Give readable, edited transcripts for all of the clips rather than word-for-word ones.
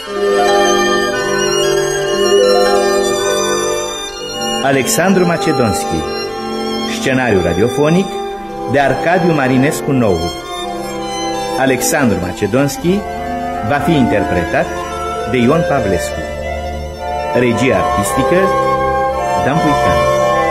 Alexandru Macedonski. Scenariu radiofonic de Arcadiu Marinescu Nou. Alexandru Macedonski va fi interpretat de Ion Pavlescu. Regia artistică Dan Puican.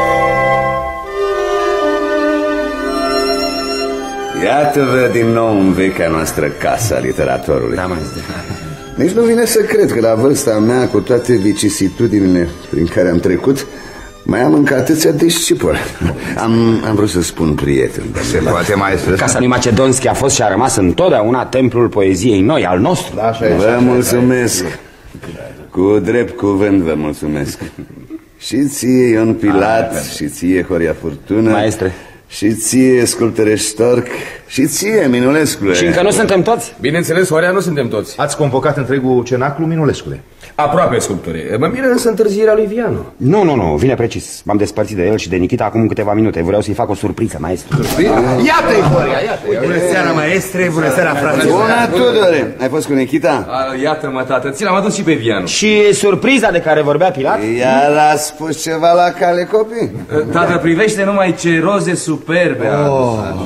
Iată-vă din nou în vechea noastră casă a literatorului. Da, maestre. Nici nu vine să cred că la vârsta mea, cu toate vicisitudinile prin care am trecut, mai am încă atâția discipoli. Am vrut să spun prieten. Se poate, maestre. Casa lui Macedonski a fost și a rămas întotdeauna templul poeziei noi, al nostru. Vă mulțumesc. Cu drept cuvânt vă mulțumesc. Și ție, Ion Pilat, și ție, Horia Furtună, maestre, și ție, sculptore Storc, și ție, Minulescule. Și încă nu suntem toți? Bineînțeles, Horea, nu suntem toți. Ați convocat întregul cenaclu, Minulescule? Aproape, sculptore. Mă miră însă întârzierea lui Vianu. Nu, vine precis. M-am despărțit de el și de Nikita acum câteva minute. Vreau să-i fac o surpriză, maestru. Iată-i, Horea, iată-i. Bună seara, maestre, bună seara, frate. Bună, Tudore. Ai fost cu Nikita? Iată-mă, tată, ți l-am adus și pe Vianu. Și surpriza de care vorbea Pilat? Iar a spus ceva la cale, copii? Tată, privește numai ce roze superbe a adus.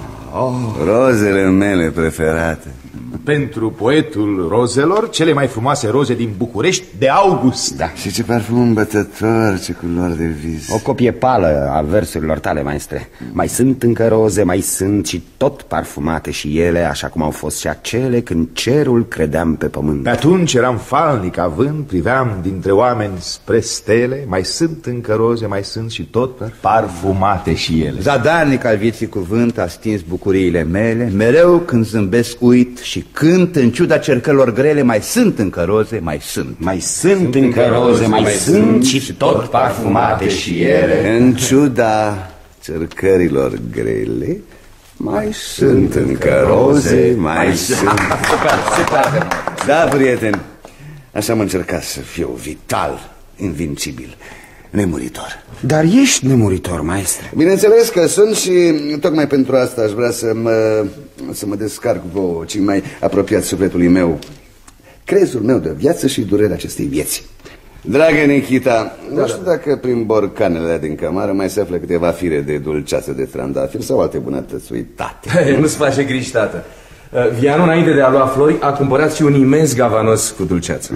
Rozele mele preferate. Pentru poetul rozelor, cele mai frumoase roze din București de august. Da. Și ce parfum îmbătător, ce culoare de vis. O copie pală a versurilor tale, maestre. Mai sunt încă roze, mai sunt și tot parfumate și ele, așa cum au fost și acele când cerul credeam pe pământ. Pe atunci eram falnic având, priveam dintre oameni spre stele. Mai sunt încă roze, mai sunt și tot parfumate și ele. Zadarnic al vieții cuvânt a stins bucuriile mele. Mereu când zâmbesc uit și cânt, în ciuda cercărilor grele. Mai sunt încă roze, mai sunt. Mai sunt încă roze, mai sunt și tot parfumate și ele. În ciuda cercărilor grele, mai sunt încă roze, mai sunt. Super. Da, prieteni, așa am încercat să fiu vital, invincibil, nemuritor. Dar ești nemuritor, maestre. Bineînțeles că sunt și tocmai pentru asta aș vrea să mă descarc vouă, cei mai apropiați sufletului meu, crezul meu de viață și durerea acestei vieți. Dragă Nikita, nu știu dacă prin borcanele din cămară mai se află câteva fire de dulceață de trandafir sau alte bunătăți uitate. Nu-ți face griji, tată. Vianu, înainte de a lua flori, a cumpărat și un imens gavanos cu dulceață.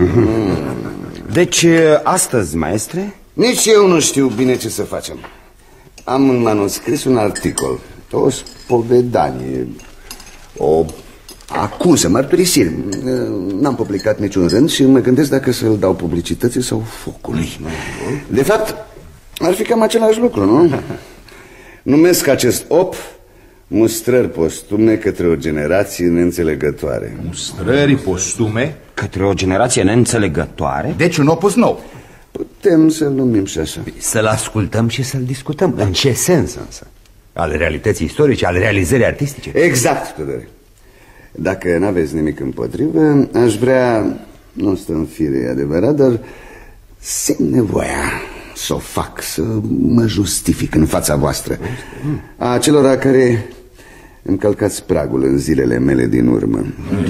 Deci, astăzi, maestre? Nici eu nu știu bine ce să facem. Am în manuscris un articol, o spovedanie, o acuză, mărturisiri. N-am publicat niciun rând și mă gândesc dacă să-l dau publicității sau focului. De fapt, ar fi cam același lucru, nu? Numesc acest op mustrări postume către o generație neînțelegătoare. Mustrări postume? Către o generație neînțelegătoare? Deci un opus nou. Putem să-l numim și așa. Să-l ascultăm și să-l discutăm. În ce sens însă? Al realității istorice, al realizării artistice? Exact, Tudore. Dacă n-aveți nimic împotrivă, aș vrea, nu stă în fire, adevărat, dar simt nevoia să o fac, să mă justific în fața voastră, a acelora care îmi călcați pragul în zilele mele din urmă.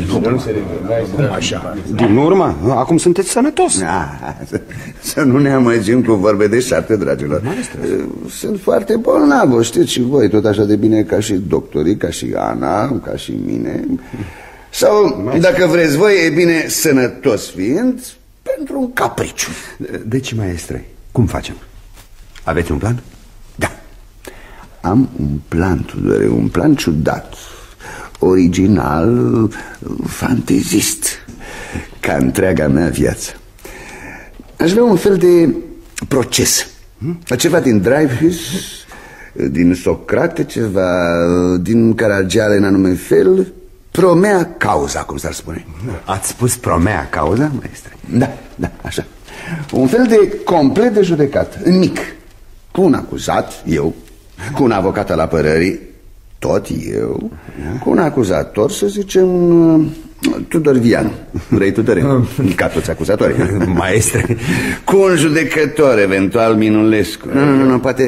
Din urmă? Acum sunteți sănătos. Să nu ne amăgim cu vorbe de șarte, dragilor. Sunt foarte bolnav, o știți și voi, tot așa de bine ca și doctorii, ca și Ana, ca și mine. Sau, dacă vreți voi, e bine, sănătos fiind, pentru un capriciu. Deci, maestre, cum facem? Aveți un plan? Da. Am un plan, Tudore, un plan ciudat, original, fantezist, ca întreaga mea viață. Aș vrea un fel de proces, ceva din Dreyfus, din Socrate, ceva din Caragiale în anume fel, promea cauza, cum s-ar spune. Ați spus promea cauza, maestre? Da, așa. Un fel de complet de judecat, în mic, cu un acuzat, eu, cu un avocat al apărării, tot eu, cu un acuzator, să zicem, Tudor Vianu. Vrei, Tudore? Ca toți acuzatorii. Maestre. Cu un judecător, eventual Minulescu. Nu, poate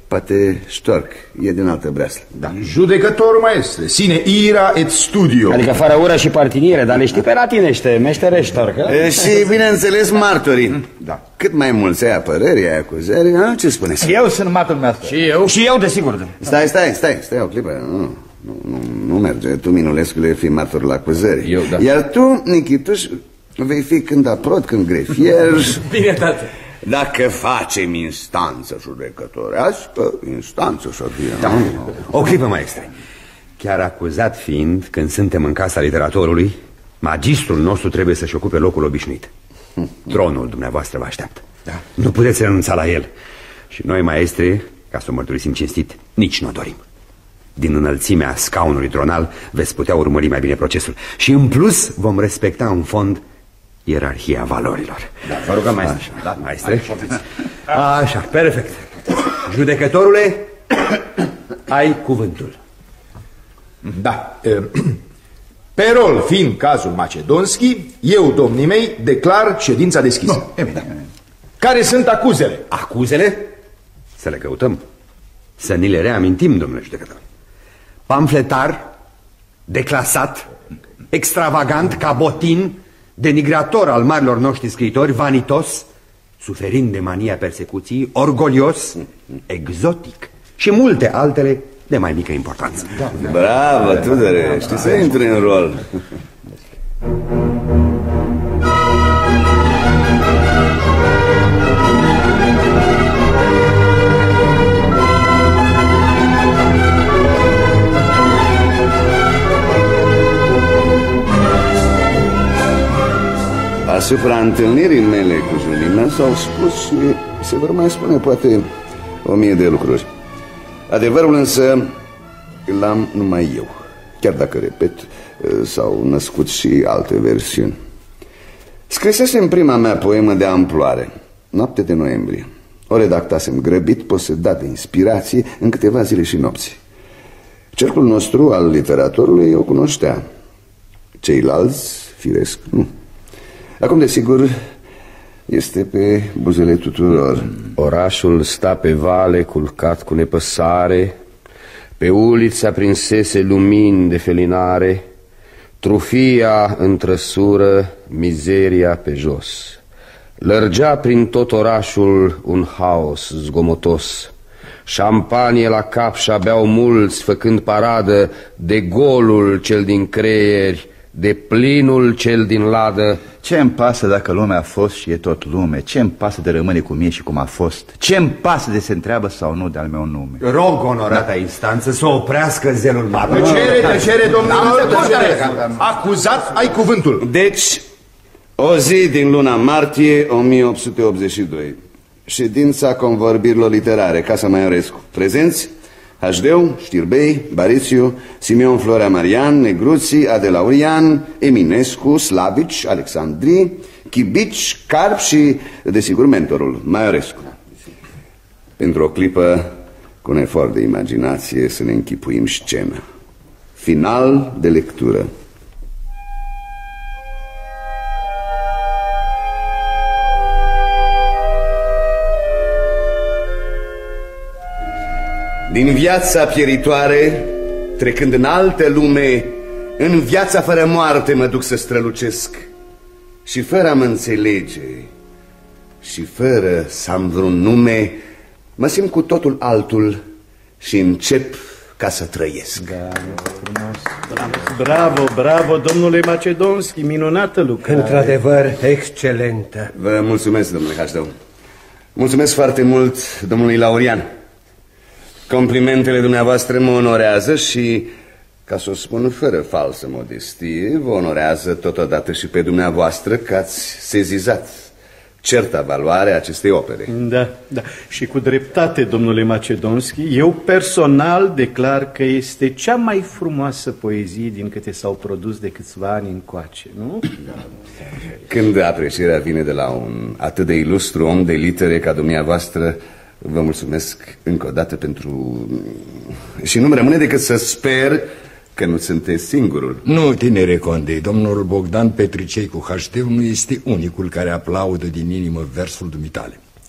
poate Storc, e din altă breaslă. Da. Judecător, maestre, sine ira et studio. Adică fără ură și partinire, dar le știi pe latinește, meșterești, Storc. Și, bineînțeles, martorii. Da. Cât mai mulți ai apărări, ai acuzări, ce spuneți? Eu sunt matul meu. Și eu, desigur. Stai o clipă. Nu merge. Tu, Minulescule, fii martor la acuzări. Eu, da. Iar tu, Nichituș, vei fi când aprod, când grefier. Bine, tată. Dacă facem instanță judecătorească, instanță să fie. Da. O clipă, maestre. Chiar acuzat fiind, când suntem în casa literatorului, magistrul nostru trebuie să-și ocupe locul obișnuit. Tronul dumneavoastră vă așteaptă. Da. Nu puteți renunța la el. Și noi, maestre, ca să o mărturisim cinstit, nici nu o dorim. Din înălțimea scaunului tronal veți putea urmări mai bine procesul. Și în plus vom respecta în fond ierarhia valorilor. Da, vă rugăm, maestre. Da, maestre. Așa, perfect. Judecătorule, ai cuvântul. Da. Pe rol fiind cazul Macedonski, eu, domnii mei, declar ședința deschisă. Care sunt acuzele? Acuzele? Să le căutăm. Să ni le reamintim, domnule judecător. Pamfletar, declasat, extravagant, cabotin, denigrator al marilor noștri scriitori, vanitos, suferind de mania persecuției, orgolios, exotic și multe altele de mai mică importanță. Bravo, Tudore, știi să intri în rol. Asupra întâlnirii mele cu Julina s-au spus și se vor mai spune poate 1000 de lucruri. Adevărul însă l-am numai eu. Chiar dacă, repet, s-au născut și alte versiuni. Scrisesem prima mea poemă de amploare, Noapte de noiembrie. O redactasem grăbit, posedat de inspirație, în câteva zile și nopți. Cercul nostru al literaturului o cunoștea. Ceilalți, firesc, nu. Acum, desigur, este pe buzele tuturor. Orașul sta pe vale culcat cu nepăsare, pe uliți aprinsese lumini de felinare, trufia în trăsură, mizeria pe jos. Lărgea prin tot orașul un haos zgomotos. Șampanie la cap și-abeau mulți, făcând paradă de golul cel din creieri, de plinul cel din ladă. Ce-mi pasă dacă lumea a fost și e tot lume? Ce-mi pasă de rămâne cum e și cum a fost? Ce-mi pasă de se întreabă sau nu de-al meu nume? Rog, onorata instanță, să oprească zelul meu. Tăcere, domnilor, tăcere. Acuzat, ai cuvântul. Deci, o zi din luna martie 1882. Ședința convorbirilor literare, Casa Maiorescu. Prezenți: Hașdeu, Știrbei, Barițiu, Simeon Florea Marian, Negruții, Adelaurian, Eminescu, Slavici, Alexandri, Chibici, Carp și, desigur, mentorul, Maiorescu. Pentru o clipă, cu un efort de imaginație, să ne închipuim scena. Final de lectură. Din viața pieritoare, trecând în altă lume, în viața fără moarte mă duc să strălucesc. Și fără a mă înțelege și fără să am vreun nume, mă simt cu totul altul și încep ca să trăiesc. Bravo, bravo, domnule Macedonski, minunată lucrare. Într-adevăr, excelentă. Vă mulțumesc, domnule Hașdău. Mulțumesc foarte mult domnului Laurian. Complimentele dumneavoastră mă onorează și, ca să o spun fără falsă modestie, vă onorează totodată și pe dumneavoastră că ați sezizat certa valoare a acestei opere. Da, da. Și cu dreptate, domnule Macedonski, eu personal declar că este cea mai frumoasă poezie din câte s-au produs de câțiva ani încoace, nu? Da. Când aprecierea vine de la un atât de ilustru om de litere ca dumneavoastră, vă mulțumesc încă o dată pentru... Și nu-mi rămâne decât să sper că nu sunteți singurul. Nu, tinere Conde, domnul Bogdan Petricei cu Hașteu nu este unicul care aplaudă din inimă versul dumitale.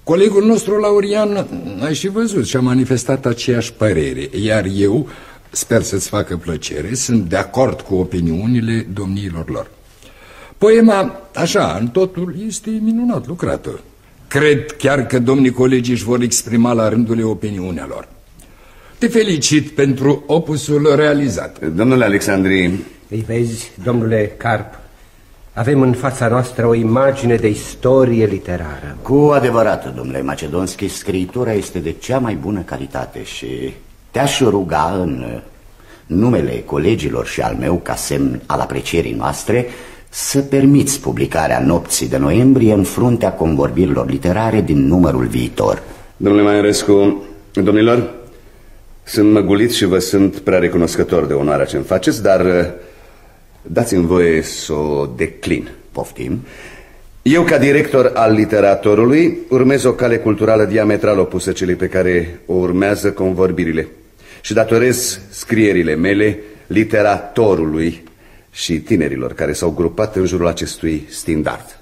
Colegul nostru, Laurian, ai și văzut și a manifestat aceeași părere, iar eu, sper să-ți facă plăcere, sunt de acord cu opiniunile domniilor lor. Poema, așa, în totul, este minunat lucrată. Cred chiar că domnii colegi își vor exprima la rândul opiniunea lor. Te felicit pentru opusul realizat. Domnule Alexandri... Îi vezi, domnule Carp, avem în fața noastră o imagine de istorie literară. Cu adevărat, domnule Macedonski, scriitura este de cea mai bună calitate și te-aș ruga în numele colegilor și al meu, ca semn al aprecierii noastre, să permiți publicarea Nopții de noiembrie în fruntea convorbirilor literare din numărul viitor. Domnule Maiorescu, domnilor, sunt măgulit și vă sunt prea recunoscător de onoarea ce-mi faceți, dar dați-mi voie să o declin. Poftim. Eu, ca director al Literatorului, urmez o cale culturală diametral opusă celei pe care o urmează convorbirile și datorez scrierile mele Literatorului și tinerilor care s-au grupat în jurul acestui standard.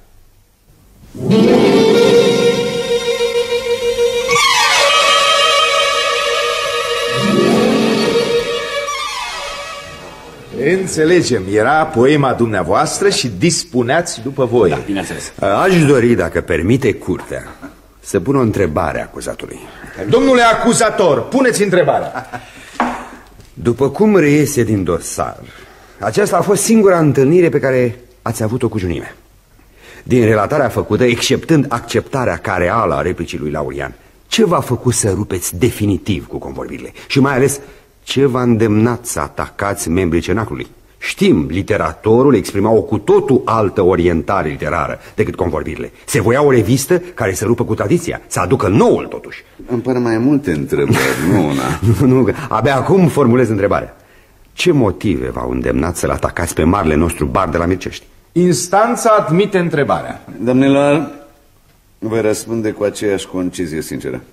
Înțelegem, era poema dumneavoastră și dispuneați după voie. Da, bineînțeles. Aș dori, dacă permite curtea, să pun o întrebare acuzatului. Domnule acuzator, puneți întrebarea. După cum reiese din dosar, aceasta a fost singura întâlnire pe care ați avut-o cu Junime. Din relatarea făcută, exceptând acceptarea ca reală a replicii lui Laurian, ce v-a făcut să rupeți definitiv cu convorbirile? Și mai ales, ce v-a îndemnat să atacați membrii Cenaclului? Știm, Literatorul exprima o cu totul altă orientare literară decât convorbirile. Se voia o revistă care să rupă cu tradiția, să aducă noul totuși. Îmi par mai multe întrebări, nu una. Nu, abia acum formulez întrebarea. Ce motive v-au îndemnat să-l atacați pe marele nostru bar de la Mircești? Instanța admite întrebarea. Domnilor, voi răspunde cu aceeași concizie sinceră.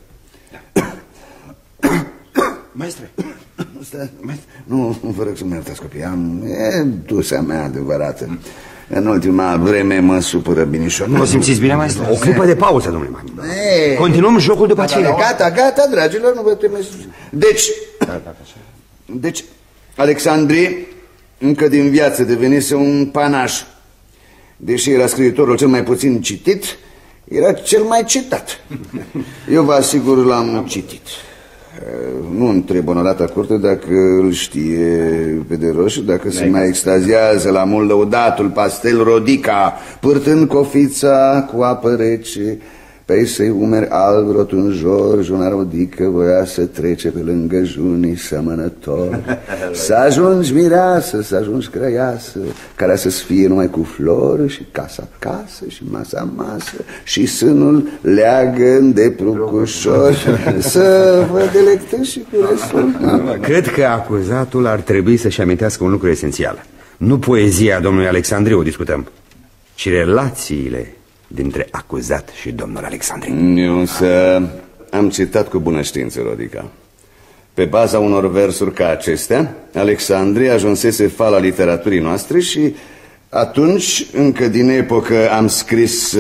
Maestre, nu, vă rog să-mi iertați copii, am dusea mea adevărată. În ultima vreme mă supără binișor. Nu o simțiți bine, maestre? O clipă de pauză, domnule. Continuăm jocul după aceea. Gata, dragilor, nu vă temeți. Deci, Alexandri, încă din viață devenise un panaș. Deși era scriitorul cel mai puțin citit, era cel mai citat. Eu vă asigur, l-am citit. Nu întreb onorata curte dacă îl știe pe de roșu, dacă se mai extaziază la mult lăudatul pastel Rodica, pârtând cofița cu apă rece, pe săi umeri alb rotunjor, Juna Rodică voia să trece pe lângă junii semănător. Să ajungi mireasă, să ajungi crăiasă, care să-ți fie numai cu flori și casa casă și masa masă și sânul leagăn de prucușor, să vă delectăți și cu restul. Cred că acuzatul ar trebui să-și amintească un lucru esențial. Nu poezia domnului Alexandriu o discutăm, ci relațiile dintre acuzat și domnul Alexandri. Eu însă am citat cu bună știință Rodica. Pe baza unor versuri ca acestea, Alexandri ajunsese fala literaturii noastre și atunci, încă din epocă, am scris...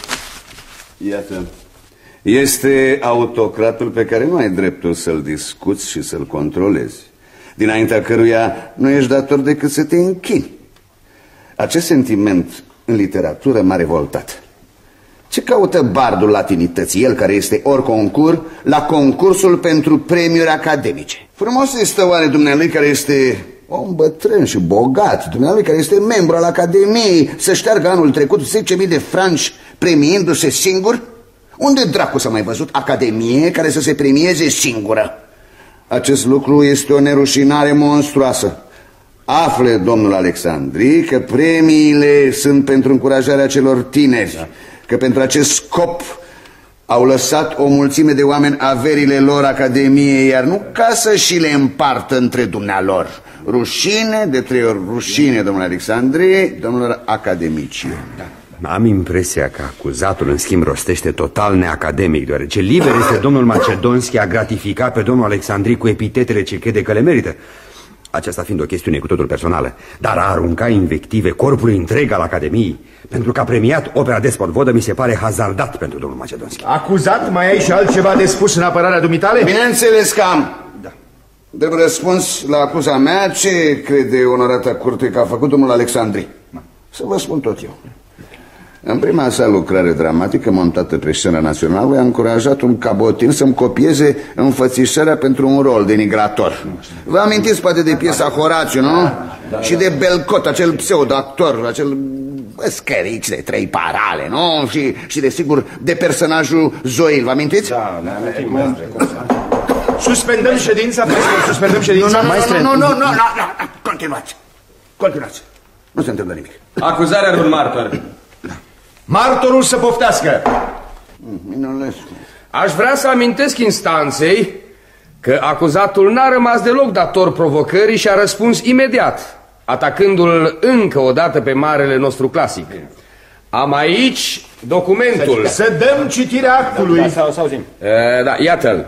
Iată, este autocratul pe care nu ai dreptul să-l discuți și să-l controlezi, dinaintea căruia nu ești dator decât să te închini. Acest sentiment în literatură m-a revoltat. Ce caută bardul latinității, el care este ori concur la concursul pentru premiuri academice? Frumos este oare dumnealui care este om bătrân și bogat, dumnealui care este membru al Academiei, să șteargă anul trecut 10.000 de franci premiindu-se singur? Unde dracu s-a mai văzut Academie care să se premieze singură? Acest lucru este o nerușinare monstruoasă. Afle, domnul Alexandri, că premiile sunt pentru încurajarea celor tineri, că pentru acest scop au lăsat o mulțime de oameni averile lor Academiei, iar nu ca să și le împartă între dumnealor. Rușine, de 3 ori rușine, domnule Alexandri, domnilor academici. Am impresia că acuzatul, în schimb, rostește total neacademic, deoarece liber este domnul Macedonski a gratificat pe domnul Alexandri cu epitetele ce crede că le merită. aceasta fiind o chestiune cu totul personală, dar a arunca invective corpului întreg al Academiei pentru că a premiat opera Despot Vodă mi se pare hazardat pentru domnul Macedonski. Acuzat, mai ai și altceva de spus în apărarea dumitale? Bineînțeles că am. Da. De răspuns la acuza mea, ce crede onorata curte că a făcut domnul Alexandri? Să vă spun tot eu. În prima sa lucrare dramatică montată pe scena națională, a încurajat un cabotin să-mi copieze înfățișarea pentru un rol denigrator. Vă amintiți poate de piesa Horațiu, nu? Da. Și de Belcot, acel pseudo-actor, acel scărici de 3 parale, nu? Și desigur de personajul Zoil, vă amintiți? Da, ne amintim. Suspendăm ședința, suspendăm ședința. Nu, continuați. Continuați. Nu se întâmplă nimic. Acuzarea are un martor. Martorul să poftească. Minulescu. Aș vrea să amintesc instanței că acuzatul n-a rămas deloc dator provocării și a răspuns imediat, atacându-l încă o dată pe marele nostru clasic. Am aici documentul. Să dăm citirea actului. Da, iată-l.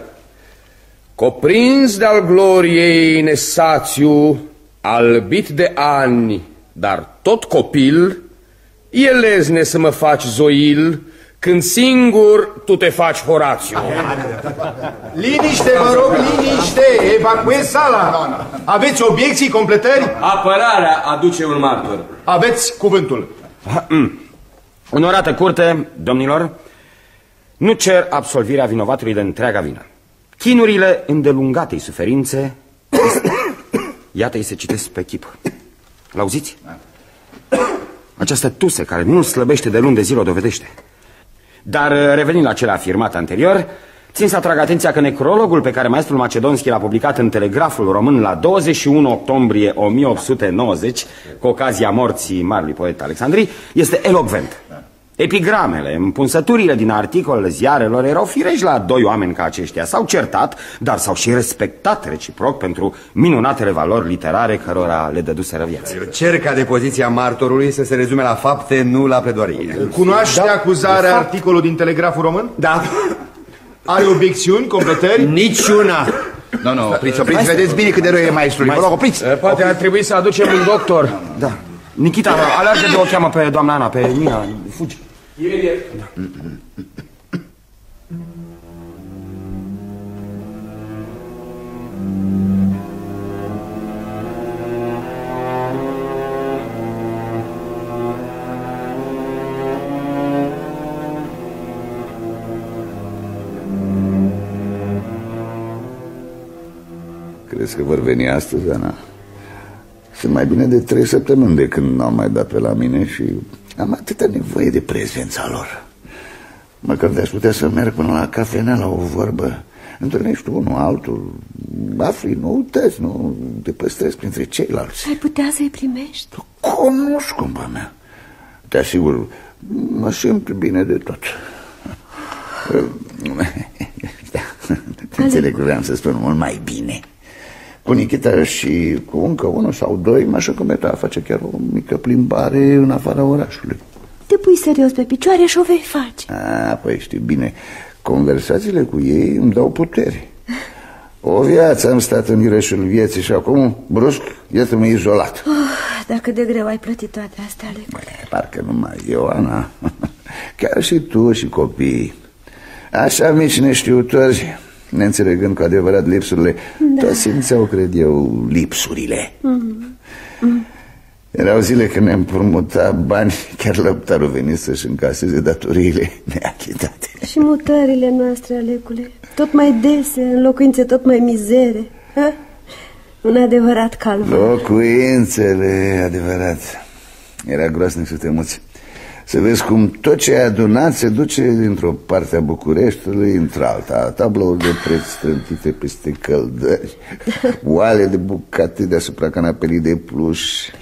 Coprins de-al gloriei Nesațiu, albit de ani, dar tot copil, e lezne să mă faci Zoil, când singur tu te faci Horațiu. Liniște, vă rog, liniște, evacuez sala. Aveți obiecții, completări? Apărarea aduce un martor. Aveți cuvântul. Onorată curte, domnilor, nu cer absolvirea vinovatului de întreaga vină. Chinurile îndelungatei suferințe, iată-i se citesc pe chip. L-auziți? Această tuse care nu-l slăbește de luni de zile o dovedește. Dar revenind la cele afirmate anterior, țin să atrag atenția că necrologul pe care maestrul Macedonski l-a publicat în Telegraful Român la 21 octombrie 1890, cu ocazia morții marelui poet Alexandri, este elocvent. Epigramele, împunsăturile din articolele ziarelor erau firești la 2 oameni ca aceștia. S-au certat, dar s-au și respectat reciproc pentru minunatele valori literare cărora le dăduseră viață. Cer ca depoziția martorului să se rezume la fapte, nu la pledoarie. Cunoaște acuzarea articolul din Telegraful Român? Da. Are obiecțiuni, completări? Niciuna. Nu, opriți, vedeți bine cât de rău e maestrului. Vă rog, opriți. Poate ar trebui să aducem un doctor. Da. Nikita, alergă de o cheamă pe doamna Ana, pe Mina, fugi. Imediat. Crezi că vor veni astăzi, Ana? Sunt mai bine de 3 săptămâni de când n-au mai dat pe la mine și am atâta nevoie de prezența lor. Măcar de-aș putea să merg până la cafenea la o vorbă. Întâlnești unul, altul, afli noutăți, nu te păstrezi printre ceilalți. Ai putea să-i primești? Cunosc, cumva mea. Te asigur, mă simt bine de tot. Înțeleg că vreau să spun mult mai bine. Cu Nikita și cu încă 1 sau 2 m-aș încămeta a face chiar o mică plimbare în afara orașului. Te pui serios pe picioare și o vei face. Păi știi bine, conversațiile cu ei îmi dau putere. O viață am stat în ireșul vieții și acum, brusc, iată-mă izolat. Dacă de greu ai plătit toate astea, Alec. Parcă numai eu, Ana. Chiar și tu și copiii. Așa mici neștiutori, neînțelegând cu adevărat lipsurile, toți simțeau, cred eu, lipsurile. Erau zile când ne împrumuta bani, chiar lăptarul venit să-și încaseze datoriile neachitate. Și mutările noastre, Alecule, tot mai dese, în locuințe tot mai mizere. Ha? Un adevărat calvar. Locuințele, adevărat. Era groasnic să te muți. Să vezi cum tot ce ai adunat se duce dintr-o parte a Bucureștiului într-alta. Tablouri de preț strântite peste căldări, oale de bucate deasupra canapelii de pluș.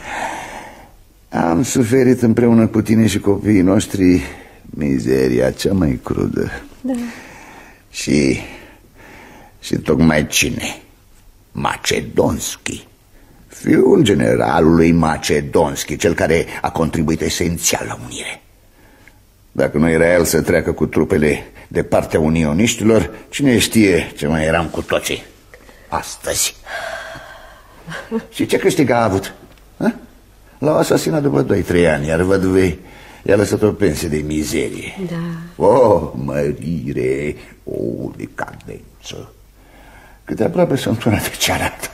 Am suferit împreună cu tine și copiii noștri mizeria cea mai crudă. Da. Și tocmai cine? Macedonski, fiul generalului Macedonski, cel care a contribuit esențial la unire. Dacă nu era el să treacă cu trupele de partea unioniștilor, cine știe ce mai eram cu toții astăzi. Și ce câștig a avut? L-au asasinat după 2-3 ani, iar văduvei i-a lăsat o pensie de mizerie. Da. O mărire, o decadență. Câte aproape sunt una de cealaltă.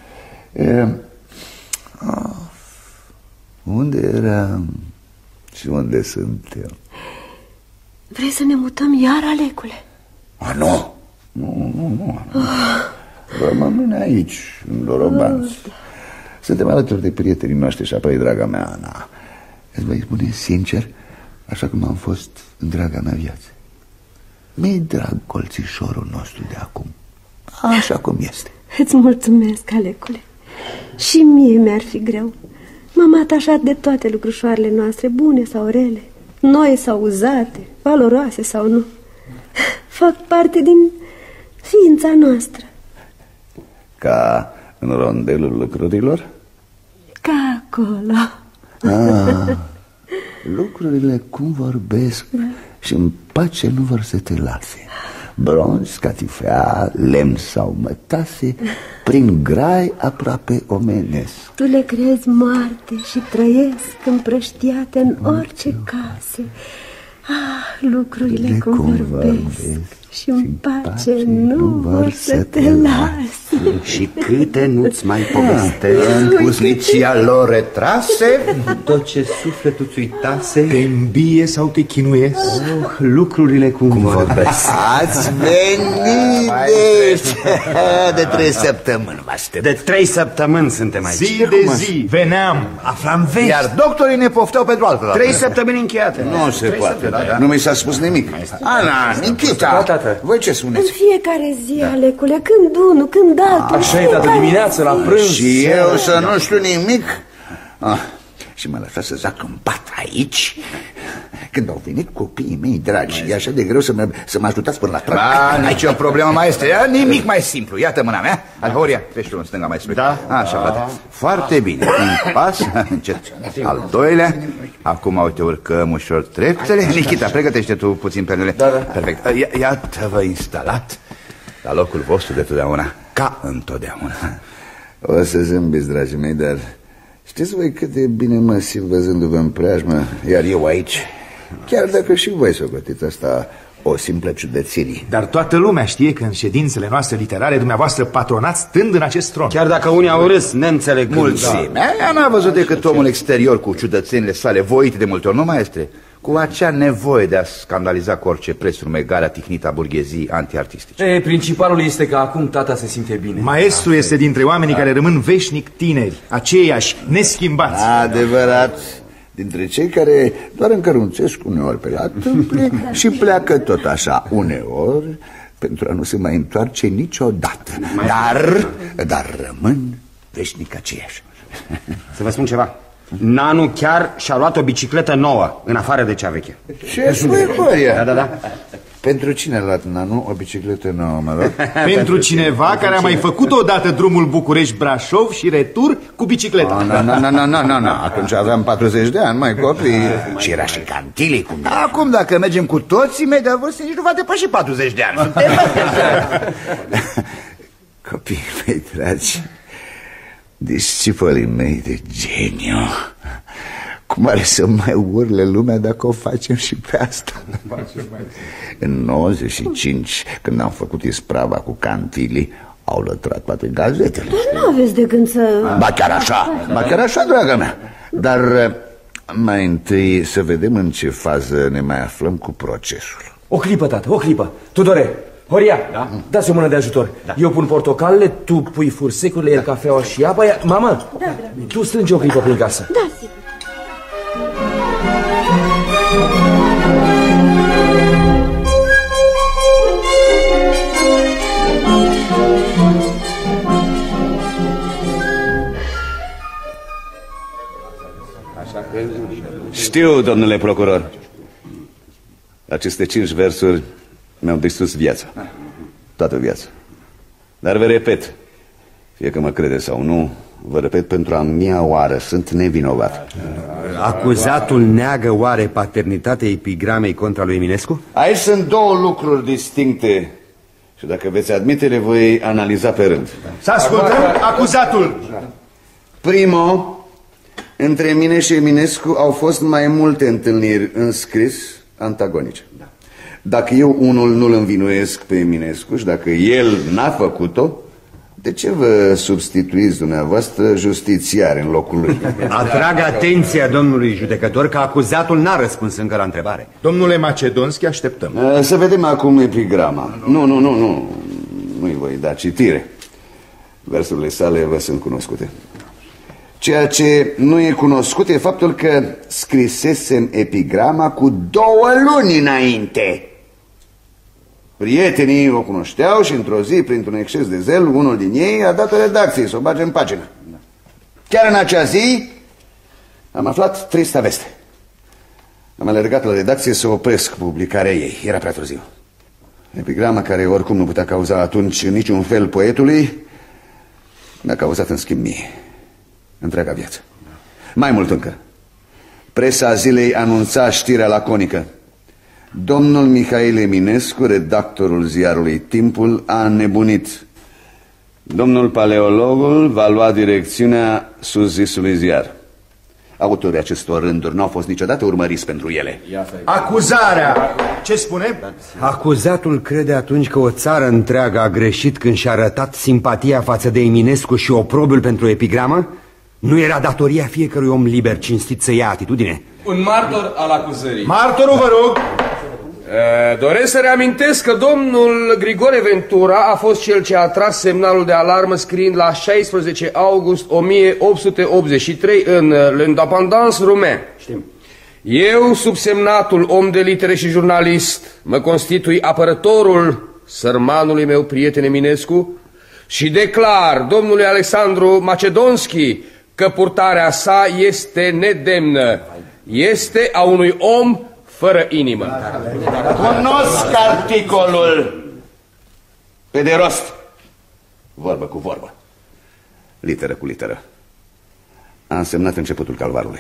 Unde eram și unde sunt eu? Vrei să ne mutăm iar, Alecule? Nu. Rămâne aici, în Dorobanți. Suntem alături de prietenii noștri și apoi, draga mea, Ana, îți voi spune sincer, așa cum am fost în draga mea viață. Mi-e drag colțișorul nostru de acum, așa cum este. Îți mulțumesc, Alecule. Și mie mi-ar fi greu. M-am atașat de toate lucrușoarele noastre, bune sau rele, noi sau uzate, valoroase sau nu. Fac parte din ființa noastră. Ca în rondelul lucrurilor? Ca acolo. Lucrurile cum vorbesc, da. Și în pace nu vor să te lase. Bronz, catifea, lemn sau mătase, prin grai aproape omenesc. Tu le crezi moarte și trăiesc împrăștiate în orice case. Lucrurile cum vorbesc și în pace nu vor să te lase. Și câte nu-ți mai povestesc în pusnicia lor retrase, tot ce sufletul ți uitase, te îmbie sau te chinuiesc, lucrurile cum vorbesc. Ați venit de 3 săptămâni, vă aștept. De 3 săptămâni suntem aici. Zi de zi veneam, aflam vești. Iar doctorii ne pofteau pentru altă dată. 3 săptămâni încheiate. Nu se poate, nu mi s-a spus nimic. Ana, Nikita, voi ce spuneți? În fiecare zi, Alecule, când unul, când altul. Așa e, tată, dimineață, la prânz. Și eu să nu știu nimic? Și mă lăsa să zac în pat aici. Când au venit copiii mei dragi, e așa de greu să mă ajutați până la prag. Nici o problemă, maestre, nimic mai simplu. Iată mâna mea. Horia, treci tu în stânga, maestru. Da. Așa, frate. Foarte bine. Un pas, încet. Al doilea. Acum, uite, urcăm ușor treptele. Nikita, pregătește tu puțin pernele. Da. Perfect. Iată-vă instalat la locul vostru de totdeauna. Ca întotdeauna. O să zâmbiți, dragii mei, dar știți voi cât de bine mă simt văzându-vă în preajmă, iar eu aici? Chiar dacă și voi socotiți asta o simplă ciudățenie. Dar toată lumea știe că în ședințele noastre literare dumneavoastră patronați stând în acest tron. Chiar dacă unii au râs, neînțelegând. Mulțimea, ea n-a văzut decât omul exterior cu ciudățenile sale voite de multe ori, nu, maestre? Cu acea nevoie de a scandaliza cu orice preț rumegarea tihnită a burghezii antiartistice. Principalul este că acum tata se simte bine. Maestru este dintre oamenii care rămân veșnic tineri, aceiași, neschimbați. Adevărat, dintre cei care doar încărunțesc uneori pe la tâmple și pleacă tot așa uneori pentru a nu se mai întoarce niciodată. Dar rămân veșnic aceiași. Să vă spun ceva. Nanu chiar și-a luat o bicicletă nouă, în afară de cea veche. Ce spui, Horia? Da. Pentru cine a luat Nanu o bicicletă nouă, mă rog? Pentru cineva care a mai făcut odată drumul București-Brașov și retur cu bicicleta. Nu, atunci aveam 40 de ani, mai copii. Și era și Cantili cum era. Acum, dacă mergem cu toții mei de-a vârstă, nici nu va depăși 40 de ani. Copiii mei dragi, discipolii mei de geniu, cum are să mai urle lumea dacă o facem și pe asta? În 95, când am făcut isprava cu Cantili, au lătrat toate gazetele. Dar nu aveți de gând să... Ba chiar așa, draga mea. Dar mai întâi să vedem în ce fază ne mai aflăm cu procesul. O clipă, tată, o clipă. Tudore, Horia, dați o mână de ajutor. Eu pun portocalele, tu pui fursecurile, el cafeaua și apa. Mamă, tu strângi o clipă prin casă. Da, sigur. Știu, domnule procuror, aceste 5 versuri mi-au distrus viața, toată viața. Dar vă repet, fie că mă credeți sau nu, vă repet pentru a mia oară, sunt nevinovat. Acuzatul neagă oare paternitatea epigramei contra lui Eminescu? Aici sunt două lucruri distincte Și dacă veți admite, le voi analiza pe rând. Să ascultăm acuzatul. Primo, între mine și Eminescu au fost mai multe întâlniri în scris antagonice. Dacă eu unul nu-l învinuiesc pe Eminescu și dacă el n-a făcut-o, de ce vă substituiți dumneavoastră justițiari în locul lui? Atrag atenția domnului judecător că acuzatul n-a răspuns încă la întrebare. Domnule Macedonski, așteptăm. Să vedem acum epigrama. Nu-i voi da citire. Versurile sale vă sunt cunoscute. Ceea ce nu e cunoscut e faptul că scrisesem epigrama cu 2 luni înainte. Prietenii o cunoșteau și într-o zi, printr-un exces de zel, unul din ei a dat-o redacției să o bage în pagină. Chiar în acea zi am aflat trista veste. Am alergat la redacție să opresc publicarea ei. Era prea târziu. Epigrama, care oricum nu putea cauza atunci în niciun fel poetului, mi-a cauzat în schimb mie întreaga viață. Mai mult încă, presa zilei anunța știrea laconică: domnul Mihail Eminescu, redactorul ziarului Timpul, a înnebunit. Domnul paleologul va lua direcțiunea sus-zisului ziar. Autorii acestor rânduri n-au fost niciodată urmăriți pentru ele. Acuzarea! Ce spune? Acuzatul crede atunci că o țară întreagă a greșit când și-a arătat simpatia față de Eminescu și oprobiul pentru epigramă? Nu era datoria fiecărui om liber cinstit să ia atitudine? Un martor al acuzării. Martorul, vă rog! Doresc să reamintesc că domnul Grigore Ventura a fost cel ce a tras semnalul de alarmă scriind la 16 august 1883 în L'Indépendance Roumain. Știm. Eu, subsemnatul om de litere și jurnalist, mă constitui apărătorul sărmanului meu prieten Eminescu și declar domnului Alexandru Macedonski că purtarea sa este nedemnă, este a unui om fără inimă. Cunosc articolul pe de rost, vorbă cu vorbă, literă cu literă. A însemnat începutul calvarului.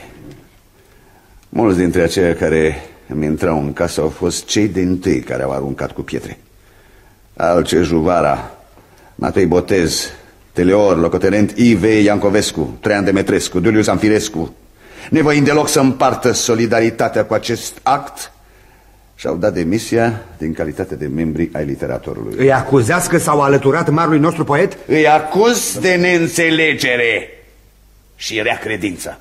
Mulți dintre aceia care îmi intrau în casă au fost cei dintâi care au aruncat cu pietre. Alce Juvara, Matei Botez, Teleor, locotenent I.V. Iancovescu, Traian Demetrescu, Dulius Amfirescu, nevoind deloc să împartă solidaritatea cu acest act, și-au dat demisia din calitate de membri ai literatorului. Îi acuzați că s-au alăturat marului nostru poet? Îi acuz de neînțelegere și rea credință.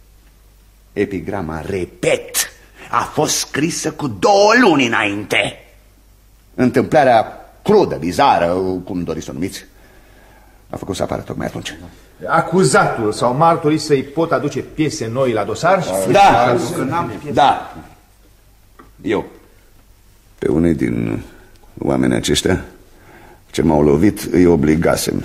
Epigrama, repet, a fost scrisă cu 2 luni înainte. Întâmplarea crudă, bizară, cum doriți să o numiți, a făcut să apară tocmai atunci. Acuzatul sau martorii să-i pot aduce piese noi la dosar? Da. Eu, pe unii din oamenii aceștia ce m-au lovit îi obligasem,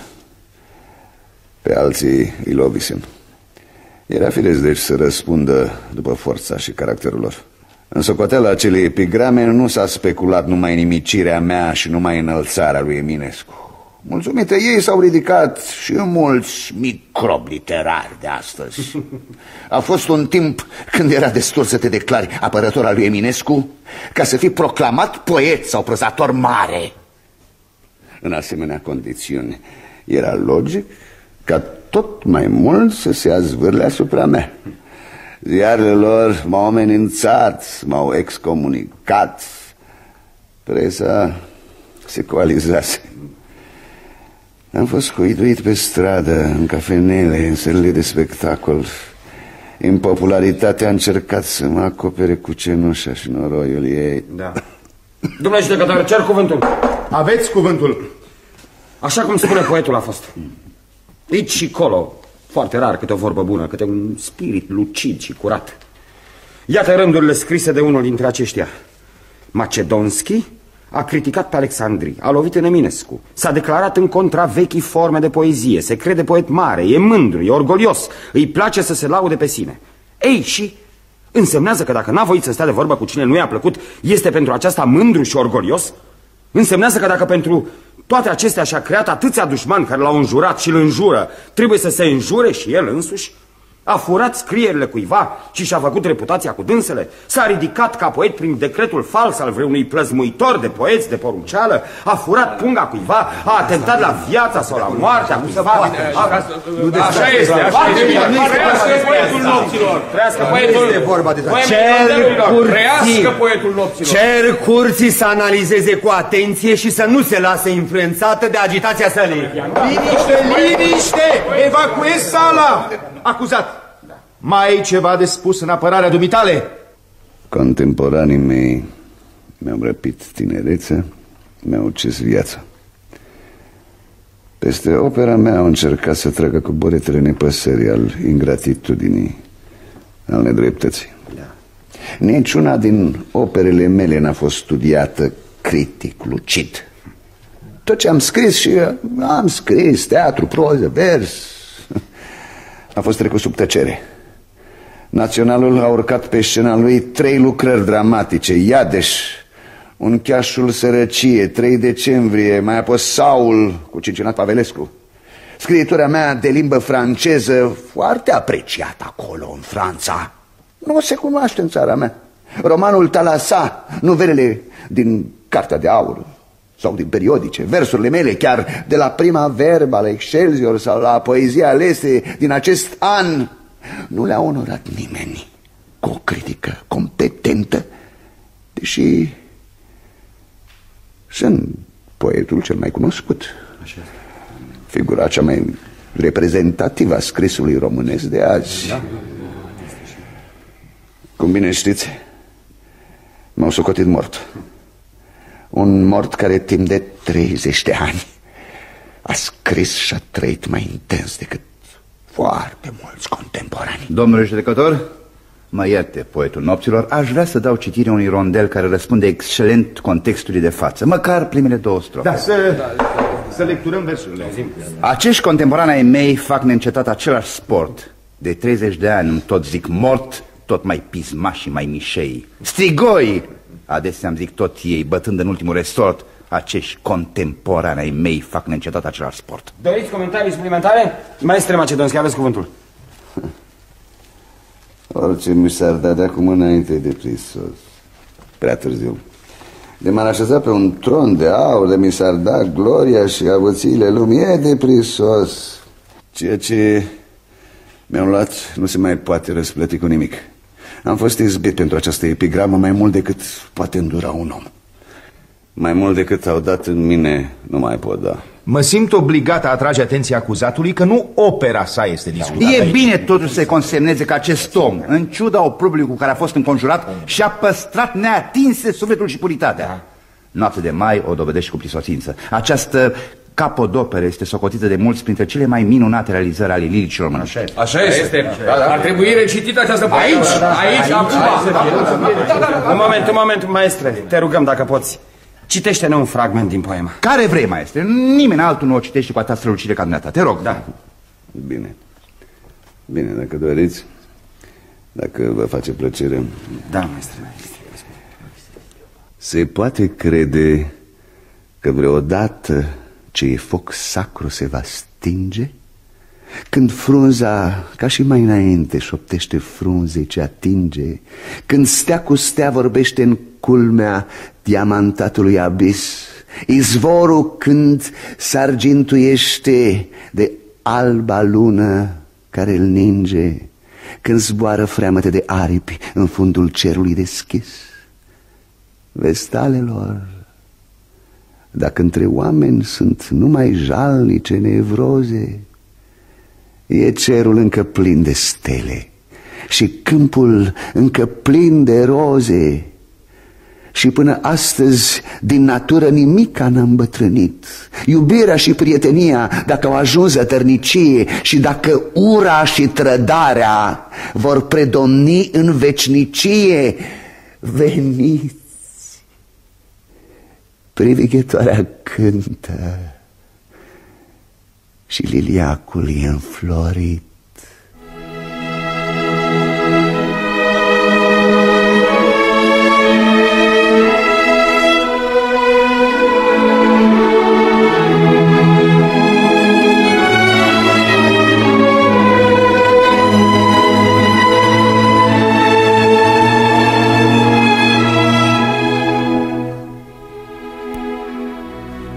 pe alții îi lovisem. Era firesc deci să răspundă după forța și caracterul lor. În socoteala acelei epigrame nu s-a speculat numai în nimicirea mea și numai în înălțarea lui Eminescu. Mulțumită ei s-au ridicat și mulți microbi literari de astăzi. A fost un timp când era destul să te declari apărător al lui Eminescu ca să fii proclamat poet sau prozator mare. În asemenea condiții era logic ca tot mai mult să se azvârle asupra mea. Ziarele lor m-au amenințat, m-au excomunicat. Presa se coalizase. Am fost scuituit pe stradă, în cafenele, în sălile de spectacol. Impopularitatea a încercat să mă acopere cu cenușa și noroiul ei. Da. Domnule judecător, cer cuvântul. Aveți cuvântul. Așa cum spune poetul a fost. Aici și colo, foarte rar câte o vorbă bună, câte un spirit lucid și curat. Iată rândurile scrise de unul dintre aceștia. Macedonski a criticat pe Alexandrii, a lovit în Eminescu, s-a declarat în contra vechii forme de poezie, se crede poet mare, e mândru, e orgolios, îi place să se laude pe sine. Ei, și însemnează că dacă n-a voit să stea de vorbă cu cine nu i-a plăcut, este pentru aceasta mândru și orgolios? Însemnează că dacă pentru toate acestea și-a creat atâția dușmani care l-au înjurat și îl înjură, trebuie să se înjure și el însuși? A furat scrierile cuiva și și-a făcut reputația cu dânsele? S-a ridicat ca poet prin decretul fals al vreunui plăzmuitor de poeți de porunceală? A furat punga cuiva? A atentat la viața sau la moartea cuiva? Așa este, așa este. Trăiască poetul nopților! Trăiască poetul nopților! Cer curții să analizeze cu atenție și să nu se lase influențată de agitația sălii. Liniște, liniște! Evacuez sala! Acuzat! Mai ai ceva de spus în apărarea dumitale? Contemporanii mei mi-au răpit tinerețea, mi-au ucis viața. Peste opera mea au încercat să tragă cu boretele nepăsării, al ingratitudinii, al nedreptății. Niciuna din operele mele n-a fost studiată critic, lucid. Tot ce am scris și am scris, teatru, proză, vers, a fost trecut sub tăcere. Naționalul a urcat pe scena lui 3 lucrări dramatice: Iadeș, Uncheașul sărăcie, 3 decembrie, mai apoi Saul cu Cincinat Pavelescu. Scriitura mea de limbă franceză, foarte apreciată acolo în Franța, nu se cunoaște în țara mea. Romanul Talasa, novelele din Cartea de Aur sau din periodice, versurile mele, chiar de la prima verbă la Excelsior sau la Poezia Alese din acest an, nu le-a onorat nimeni cu o critică competentă, deși sunt poetul cel mai cunoscut, figura cea mai reprezentativă a scrisului românesc de azi. Da. Cum bine știți, m-au socotit mort. Un mort care timp de 30 de ani a scris și a trăit mai intens decât foarte mulți contemporani. Domnule judecător, mă ierte, poetul nopților, aș vrea să dau citire unui rondel care răspunde excelent contextului de față, măcar primele 2 strofe. Da, să lecturăm versurile. Acești contemporani ai mei fac neîncetat același sport. De 30 de ani îmi tot zic mort, tot mai pismași și mai mișei. Strigoi! Adesea îmi zic tot ei, bătând în ultimul resort. Acești contemporani ai mei fac neîncetat același sport. Doriți comentarii suplimentare? Maestre Macedonski, aveți cuvântul. Orice mi s-ar da de acum înainte de prisos. Prea târziu. De m-ar așeza pe un tron de aur, de mi s-ar da gloria și avățiile lumii, e de prisos. Ceea ce mi-au luat nu se mai poate răsplăti cu nimic. Am fost izbit pentru această epigramă mai mult decât poate îndura un om. Mai mult decât au dat în mine, nu mai pot da. Mă simt obligat a atrage atenția acuzatului că nu opera sa este discutată. E bine totuși să se consemneze că acest om, în ciuda oprobiului cu care a fost înconjurat, și-a păstrat neatinse sufletul și puritatea. Noapte de mai o dovedește cu prisosință. Această capodoperă este socotită de mulți printre cele mai minunate realizări ale liricii românești. Așa este. Ar trebui recitită această poezie. Aici, acum. Un moment, maestre, te rugăm dacă poți. Citește-ne un fragment din poemă. Care vrei, maestre? Nimeni altul nu o citește cu atâta strălucire ca dumneata. Te rog. Da. Bine. Bine, dacă doriți. Dacă vă face plăcere. Da, maestre. Se poate crede că vreodată ce e foc sacru se va stinge? Când frunza, ca și mai înainte, șoptește frunzei ce atinge, când stea cu stea vorbește în culmea diamantatului abis, izvorul când s-argintuiește de alba lună care îl ninge, când zboară freamăte de aripi în fundul cerului deschis. Vestalelor, dacă între oameni sunt numai jalnice nevroze, e cerul încă plin de stele și câmpul încă plin de roze. Și până astăzi din natură nimica n-a îmbătrânit. Iubirea și prietenia, dacă au ajuns etărnicie, și dacă ura și trădarea vor predomni în vecnicie, veniți! Privighetoarea cântă și liliacul e înflorit.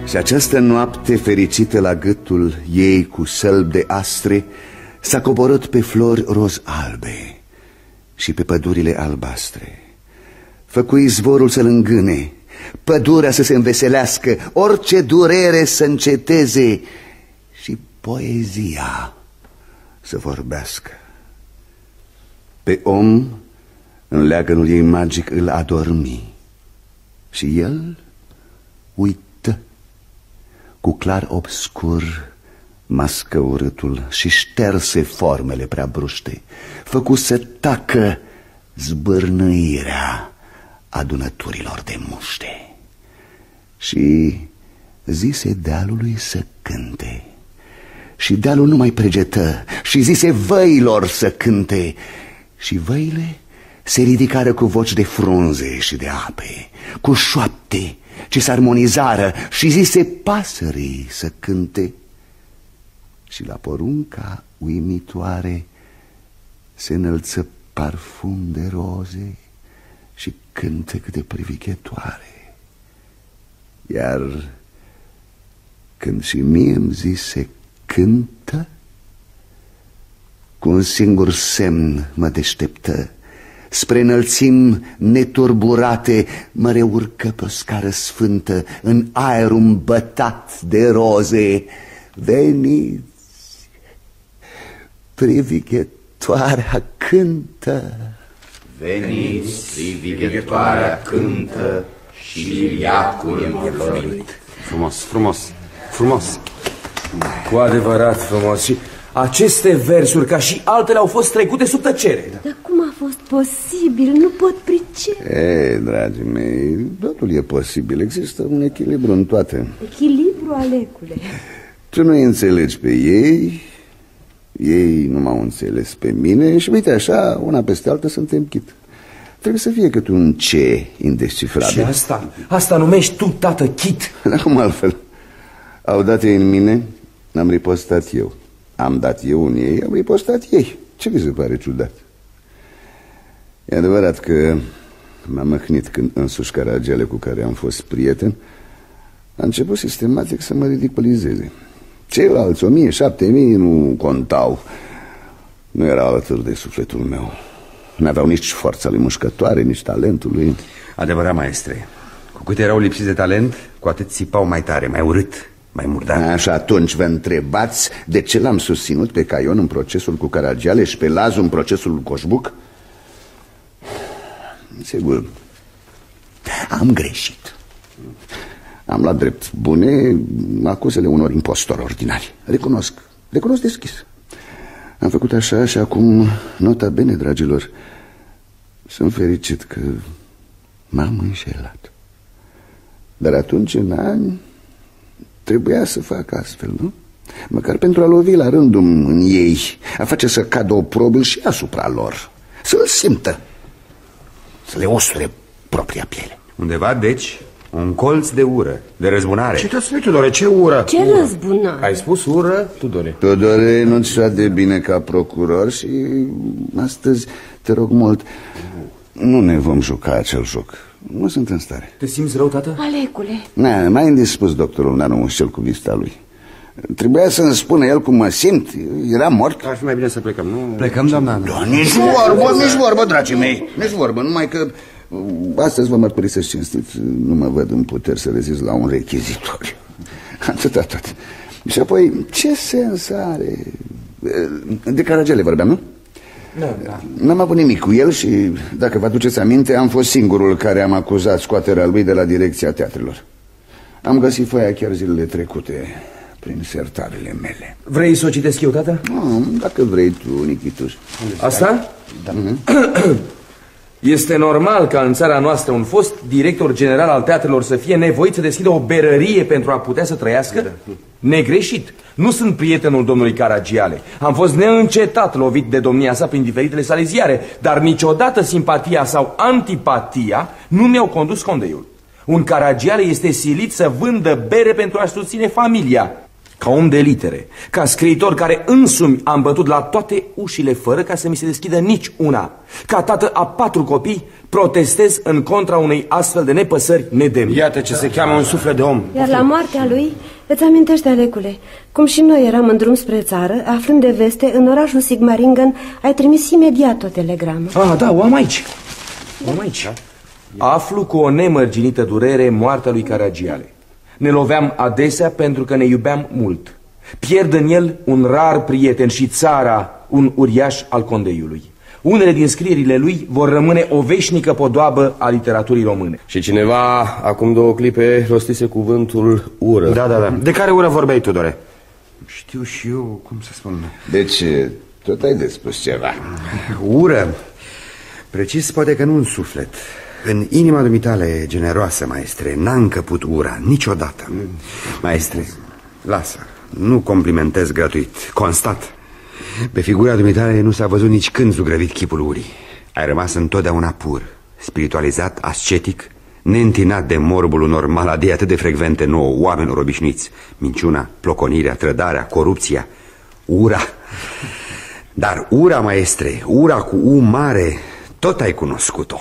Și această noapte fericită la gâtul ei cu sălbi de astre s-a coborât pe flori roz albe și pe pădurile albastre. Făcu izvorul să-l îngâne, pădurea să se înveselească, orice durere să înceteze și poezia să vorbească. Pe om în leagănul ei magic îl adormi și el uită. Cu clar obscur mască urâtul și șterse formele prea bruște, făcu să tacă zbârnăirea adunăturilor de muște. Și zise dealului să cânte, și dealul nu mai pregetă, și zise văilor să cânte, și văile se ridicară cu voci de frunze și de ape, cu șoapte ce s-armonizară, și zise pasării să cânte. Și la porunca uimitoare se înălță parfum de roze și cântec de privighetoare. Iar când și mie îmi zise cântă, cu un singur semn mă deșteptă, spre înălțimi neturburate mă reurcă pe o scară sfântă, în aer îmbătat de roze. Veniți, privighetoarea cântă. Veniți, privighetoarea cântă și liliacul înflorit. Frumos, frumos, frumos. Cu adevărat frumos. Și aceste versuri, ca și altele, au fost trecute sub tăcere. Dar cum a fost posibil? Nu pot pricepe. Dragii mei, totul e posibil. Există un echilibru în toate. Echilibru, Alecule. Tu nu înțelegi pe ei, ei nu m-au înțeles pe mine și uite așa, una peste alta suntem chit. Trebuie să fie cât un ce indescifrabil. Și asta numești tu, tată, chit? Dar cum altfel? Au dat ei în mine, am ripostat eu. Am dat eu în ei, am ripostat ei. Ce vi se pare ciudat? E adevărat că m-am măhnit când însuși Caragiale, cu care am fost prieten, a început sistematic să mă ridiculizeze. Ceilalți 1000, 7000 nu contau. Nu erau alături de sufletul meu. Nu aveau nici forța lui mușcătoare, nici talentul lui. Adevărat, maestre. Cu cât erau lipsiți de talent, cu atât țipau mai tare, mai urât, mai murdar. Așa, atunci vă întrebați de ce l-am susținut pe Caion în procesul cu Caragiale și pe Lazu în procesul cu Coșbuc? Sigur, am greșit. Am luat drept bune acuzele unor impostori ordinari. Recunosc deschis. Am făcut așa și acum, nota bene, dragilor, sunt fericit că m-am înșelat. Dar atunci, în ani, trebuia să fac astfel, nu? Măcar pentru a lovi la rândul în ei, a face să cadă oprobil și asupra lor, să-l simtă, să le osture propria piele. Undeva, deci, un colț de ură, de răzbunare. Ce te spui, Tudore, ce ură? Ce răzbunare? Ai spus ură, Tudore? Tudore nu-ți de bine ca procuror și astăzi, te rog mult, nu ne vom juca acel joc. Nu sunt în stare. Te simți rău, tată? Alecule. Mai indispus doctorul Nanu Mușel cu vista lui. Trebuia să-mi spună el cum mă simt. Era mort. Ar fi mai bine să plecăm, nu? Plecăm, doamna? Nici vorbă, dragii mei. Nici vorbă, numai că astăzi vă mărturisesc cinstit, nu mă văd în puteri să rezist la un rechizitoriu. Atâta tot. Și apoi, ce sens are? De Caragiale vorbeam, nu? Da. N-am avut nimic cu el și, dacă vă aduceți aminte, am fost singurul care am acuzat scoaterea lui de la direcția teatrelor. Am găsit foaia chiar zilele trecute prin sertarele mele. Vrei să o citesc eu, tată? Dacă vrei tu, Nichituș. Asta? Da. Este normal ca în țara noastră un fost director general al teatrelor să fie nevoit să deschidă o berărie pentru a putea să trăiască? Da. Negreșit. Nu sunt prietenul domnului Caragiale. Am fost neîncetat lovit de domnia sa prin diferitele sale ziare, dar niciodată simpatia sau antipatia nu mi-au condus condeiul. Un Caragiale este silit să vândă bere pentru a susține familia. ca om de litere, ca scriitor care însumi am bătut la toate ușile fără ca să mi se deschidă nici una, ca tată a 4 copii, protestez în contra unei astfel de nepăsări nedemne. Iată ce se cheamă un suflet de om. Iar la moartea lui, îți amintește, Alecule, cum și noi eram în drum spre țară, aflând de veste, în orașul Sigmaringen, ai trimis imediat o telegramă. Ah, da, o am aici. O am aici. Aflu cu o nemărginită durere moartea lui Caragiale. Ne loveam adesea pentru că ne iubeam mult. Pierd în el un rar prieten și țara un uriaș al condeiului. Unele din scrierile lui vor rămâne o veșnică podoabă a literaturii române. Și cineva, acum 2 clipe, rostise cuvântul ură. Da. De care ură vorbeai, Tudore? Știu și eu cum să spun. Deci, tot ai de spus ceva. Ură. Precis, poate că nu în suflet. În inima dumitale generoasă, maestre, n-a încăput ura niciodată. Maestre, lasă, nu complimentez gratuit, constat. Pe figura dumitale nu s-a văzut nici când zugrăvit chipul urii. Ai rămas întotdeauna pur, spiritualizat, ascetic, neîntinat de morbul unor maladii atât de frecvente nouă oamenilor obișnuiți. Minciuna, ploconirea, trădarea, corupția, ura. Dar ura, maestre, ura cu U mare, tot ai cunoscut-o.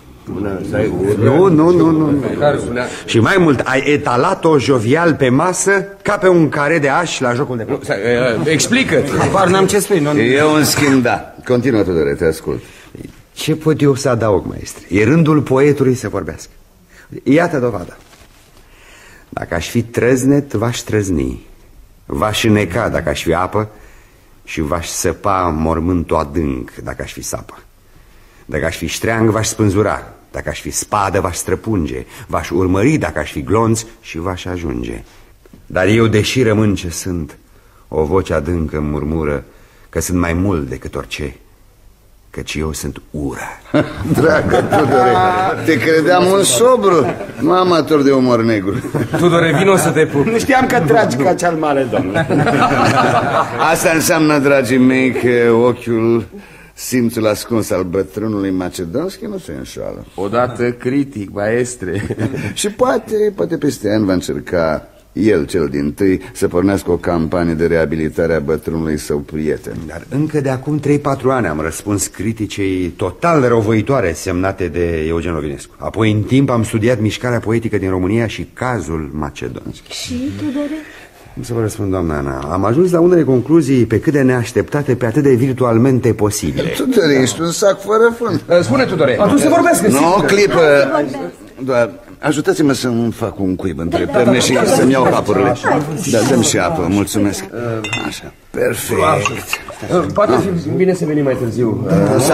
Nu. Și mai mult, ai etalat-o jovial pe masă ca pe un care de ași la jocul de plăc. Explică-te. Apar n-am ce spui. Eu în schimb, da. Continuă, Tudore, te ascult. Ce pot eu să adaug, maestre? E rândul poetului să vorbească. Iată dovada. Dacă aș fi trăznet, v-aș trăzni. V-aș îneca dacă aș fi apă și v-aș săpa mormântul adânc dacă aș fi sapă. Dacă aș fi ștreang, v-aș spânzura. Dacă aș fi spadă, v-aș străpunge. V-aș urmări dacă aș fi glonț și v-aș ajunge. Dar eu, deși rămân ce sunt, o voce adâncă îmi murmură că sunt mai mult decât orice, căci eu sunt ură. Dragă Tudore, te credeam un sobru, nu amator de umor negru. Tudore, vino să te pup. Nu știam că tragi ca cel mare, domnule. Asta înseamnă, dragii mei, că ochiul, simțul ascuns al bătrânului Macedonski nu se înșoală. Odată critic, maestre. Și poate peste ani va încerca el, cel dintâi, să pornească o campanie de reabilitare a bătrânului său prieten. Dar încă de acum 3-4 ani am răspuns criticei total răuvoitoare semnate de Eugen Lovinescu. Apoi în timp am studiat mișcarea poetică din România și cazul Macedonski. Și, Tudore? Cum să vă răspund, doamna Ana? Am ajuns la unele concluzii pe cât de neașteptate, pe atât de virtualmente posibile. Tudore, ești un sac fără fund. Spune, Tudore. Atunci să vorbească. Nu, o clipă. Doar ajutați-mă să-mi fac un cuib între perne și să-mi iau capurile. Da, dăm și apă, mulțumesc. Așa, perfect. Poate fi bine să venim mai târziu.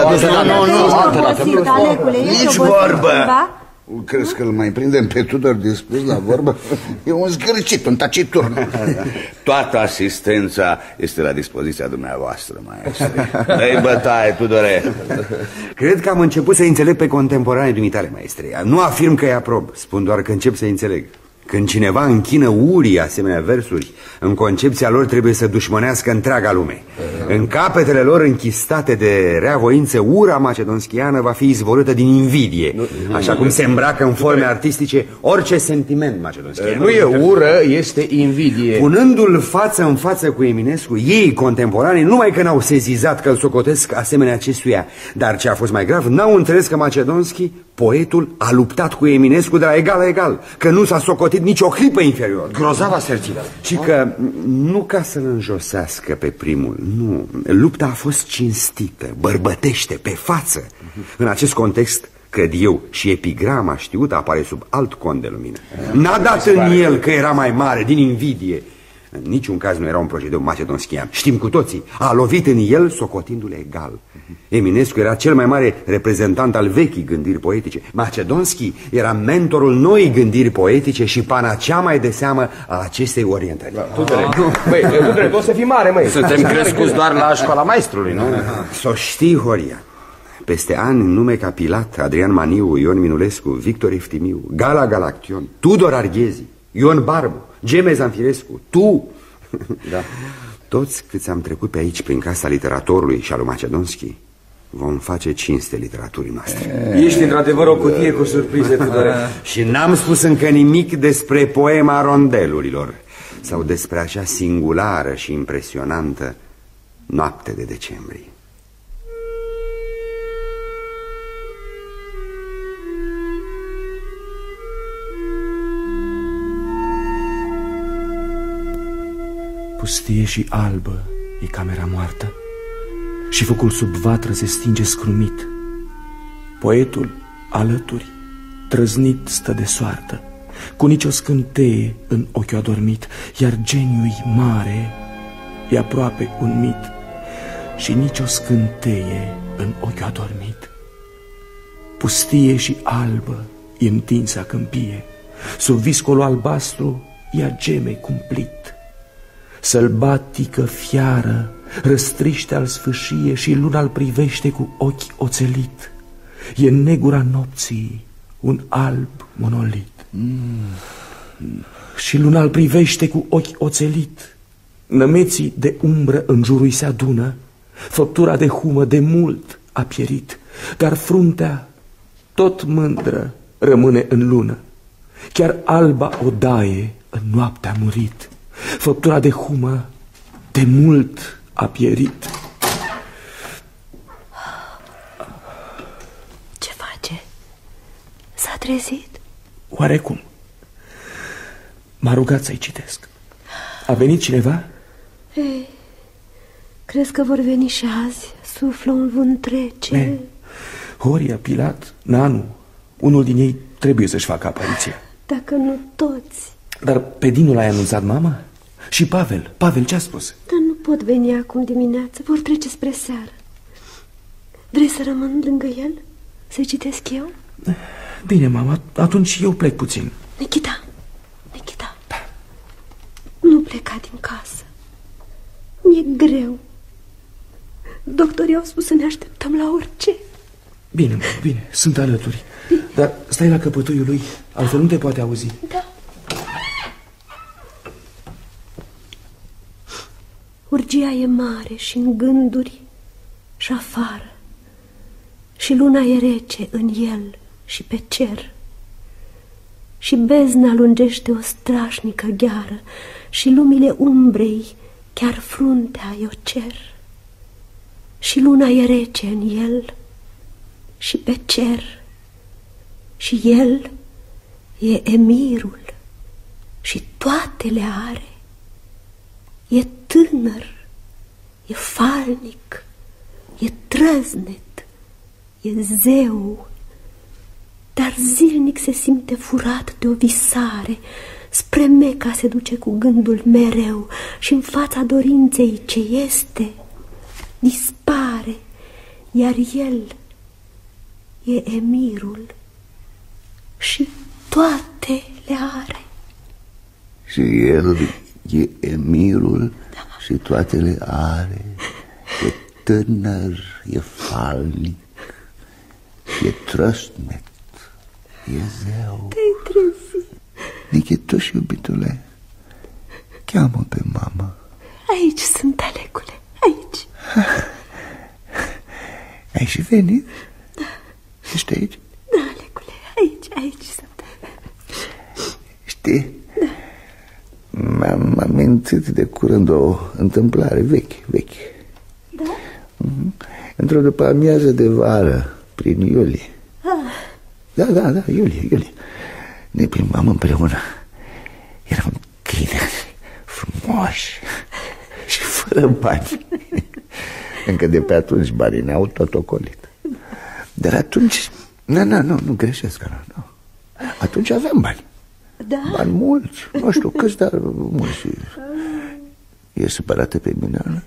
Nu, nici vorbă. Crezi că îl mai prindem pe Tudor dispus la vorbă? E un zgârcit, un taciturn. Toată asistența este la dispoziția dumneavoastră, maestre. Dă-i bătaie, Tudore. Cred că am început să înțeleg pe contemporanii dumitale, maestre. Nu afirm că îi aprob, spun doar că încep să înțeleg. Când cineva închină urii asemenea versuri, în concepția lor trebuie să dușmănească întreaga lume. În capetele lor închistate de reavoință, ura macedonschiană va fi izvorâtă din invidie, așa cum se îmbracă în forme artistice orice sentiment macedonschian. Nu e ură, este invidie. Punându-l față în față cu Eminescu, ei, contemporanii, numai că n-au sezizat că îl socotesc asemenea acestuia, dar ce a fost mai grav, n-au înțeles că Macedonski, poetul, a luptat cu Eminescu de la egal la egal, că nu s-a socotit nici o clipă inferior. Grozav asertivă. Și că nu ca să-l înjosească pe primul, nu. Lupta a fost cinstită, bărbătește, pe față. În acest context, cred eu, și epigrama știută apare sub alt cont de lumină. N-a dat în el că era mai mare, din invidie. În niciun caz nu era un procedeu macedonschian. Știm cu toții, a lovit în el socotindu-l egal. Eminescu era cel mai mare reprezentant al vechii gândiri poetice. Macedonski era mentorul noii gândiri poetice și panacea mai de seamă a acestei orientări. Băi, Tudore, tu o să fii mare, măi. Suntem crescuți doar la școala maestrului, nu? S-o știi, Horia. Peste ani, nume ca Pilat, Adrian Maniu, Ion Minulescu, Victor Eftimiu, Gala Galaction, Tudor Arghezi, Ion Barbu, Geme Zanfirescu, tu. Da. Toți câți am trecut pe aici prin casa literatorului și al lui Macedonski, vom face cinste literaturii noastre. Ești într-adevăr o cutie cu surprize, Tudore. Și n-am spus încă nimic despre poema rondelurilor. sau despre acea singulară și impresionantă noapte de decembrie. Pustie și albă e camera moartă și focul sub vatră se stinge scrumit. Poetul alături, trăznit, stă de soartă, cu nicio scânteie în ochiul adormit, iar geniul mare e aproape un mit și nicio scânteie în ochiul adormit. Pustie și albă e întinsă câmpie, sub viscolul albastru ea geme cumplit. Sălbatică fiară răstriște al sfâșie și luna îl privește cu ochi oțelit. E în negura nopții un alb monolit. Și luna îl privește cu ochi oțelit. Nămeții de umbră în jurul se adună, făptura de humă de mult a pierit, dar fruntea tot mândră rămâne în lună. Chiar alba odaie în noapte a murit, făptura de humă de mult a pierit. Ce face? S-a trezit? Oarecum. M-a rugat să-i citesc. A venit cineva? Ei, crezi că vor veni și azi? Suflă un vânt trece. Horia, Pilat, Nanu, unul din ei trebuie să-și facă apariția. Dacă nu toți. Dar pe Dinu l-ai anunțat mama? Și Pavel? Pavel ce-a spus? Dar nu pot veni acum dimineață, vor trece spre seară. Vrei să rămân lângă el? Să-i citesc eu? Bine, mama, atunci eu plec puțin. Nikita, da. Nu pleca din casă. Mi-e greu. Doctorii au spus să ne așteptăm la orice. Bine, bine, sunt alături. Dar stai la căpătuiul lui, altfel nu te poate auzi. Da. Urgia e mare și în gânduri și afară, și luna e rece în el și pe cer, și bezna lungește o strașnică gheară, și lumile umbrei chiar fruntea i-o cer, și luna e rece în el și pe cer, și el e emirul și toate le are. E tânăr, e falnic, e trăznet, e zeu, dar zilnic se simte furat de o visare. Spre Meca se duce cu gândul mereu și în fața dorinței ce este dispare, iar el e emirul și toate le are. Și el e emirul, da, și toate le are. E tânăr, e falnic, e trăsnet, e zeu. Te-ai trezit. Nichituș, iubitule, cheamă pe mama. Aici sunt, Alecule, aici. Ai și venit? Da. Ești aici? Da, Alecule, aici sunt. Știi? Da. Mi-am amintit de curând o întâmplare veche. Da? Într-o după amiază de vară, prin iulie. Da, iulie. Ne plimbam împreună. Eram tineri, frumoși și fără bani. Încă de pe atunci banii ne-au tot ocolit. Dar atunci, nu greșesc, nu. Atunci aveam bani. Da? Bani mulți, nu știu câți, dar mulți. E supărată pe mine, Ana?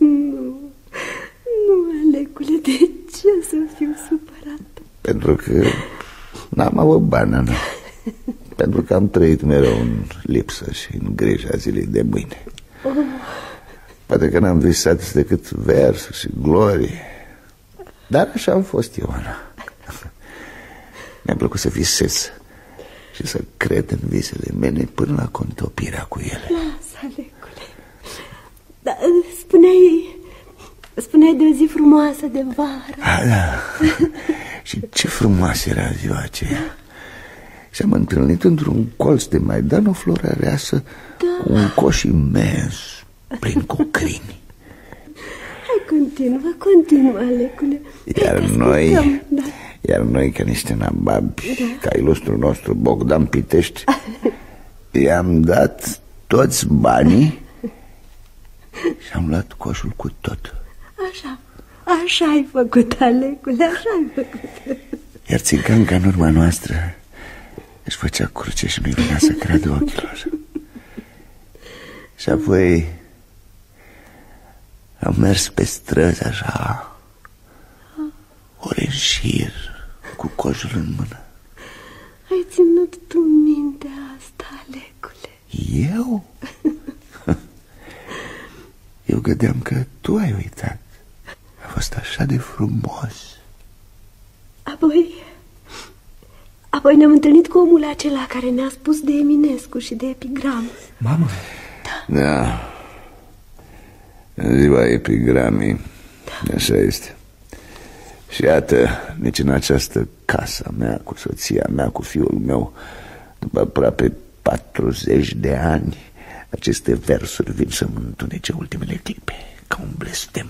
Nu, Alecule, de ce să fiu supărată? Pentru că n-am avut bani, Ana. Pentru că am trăit mereu în lipsă și în grija zilei de mâine. Poate că n-am visat decât versuri și glorie. Dar așa am fost eu, Ana. Mi-a plăcut să visez și să cred în visele mele până la contopirea cu ele. Lasă, Alecule. Dar spuneai de o zi frumoasă de vară. Da. Și ce frumoasă era ziua aceea. Și am întâlnit într-un colț de Maidan o floră reasă cu un coș imens, plin cu crini. Hai, continuă, Alecule. Iar noi, ca niște nababi, ca ilustrul nostru Bogdan Pitești, i-am dat toți banii și am luat coșul cu tot. Așa ai făcut, Alecule, așa ai făcut. Iar țiganca în urma noastră își făcea cruce și nu-i venea să creadă ochilor. Și apoi am mers pe străzi așa, ori în șir, cu coșul în mână. Ai ținut tu minte asta, Alecule? Eu? Eu gândeam că tu ai uitat. A fost așa de frumos. Apoi ne-am întâlnit cu omul acela care ne-a spus de Eminescu și de epigramă. Mamă? Da. În ziua epigramei, așa este. Și iată, nici în această casa mea, cu soția mea, cu fiul meu, după aproape 40 de ani, aceste versuri vin să-mi întunece ultimele clipe, ca un blestem.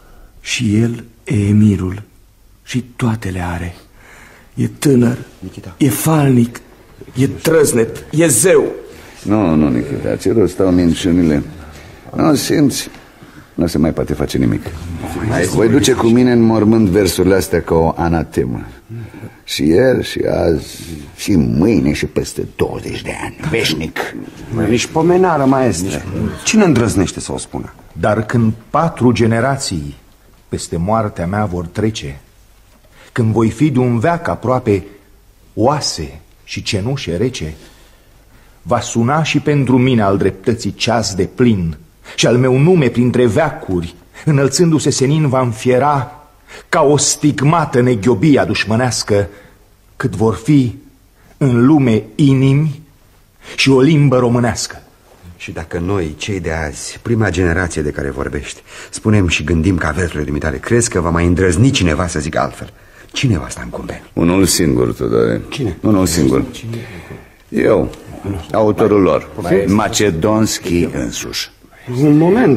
Și el e emirul și toate le are. E tânăr, Nikita. E falnic, e trăznet, e zeu. Nu, Nikita, ce rost stau minciunile. Nu simți, nu se mai poate face nimic. Voi duce cu mine în mormânt versurile astea ca o anatemă. Și ieri, și azi, și mâine, și peste 20 de ani, veșnic. Nici pomenară, maestre. Cine îndrăznește să o spună? Dar când 4 generații peste moartea mea vor trece, când voi fi de un veac aproape oase și cenușe rece, va suna și pentru mine al dreptății ceas de plin și al meu nume printre veacuri, înălțându-se senin, va înfiera ca o stigmată neghiobia dușmănească, cât vor fi în lume inimi și o limbă românească. Și dacă noi, cei de azi, prima generație de care vorbești, spunem și gândim ca versurile dumitale, crezi că va mai îndrăzni cineva să zică altfel? Cine va sta în cumpe? Unul singur, Tudore. Cine? Unul singur. Eu, autorul lor, Macedonski însuși. Un moment.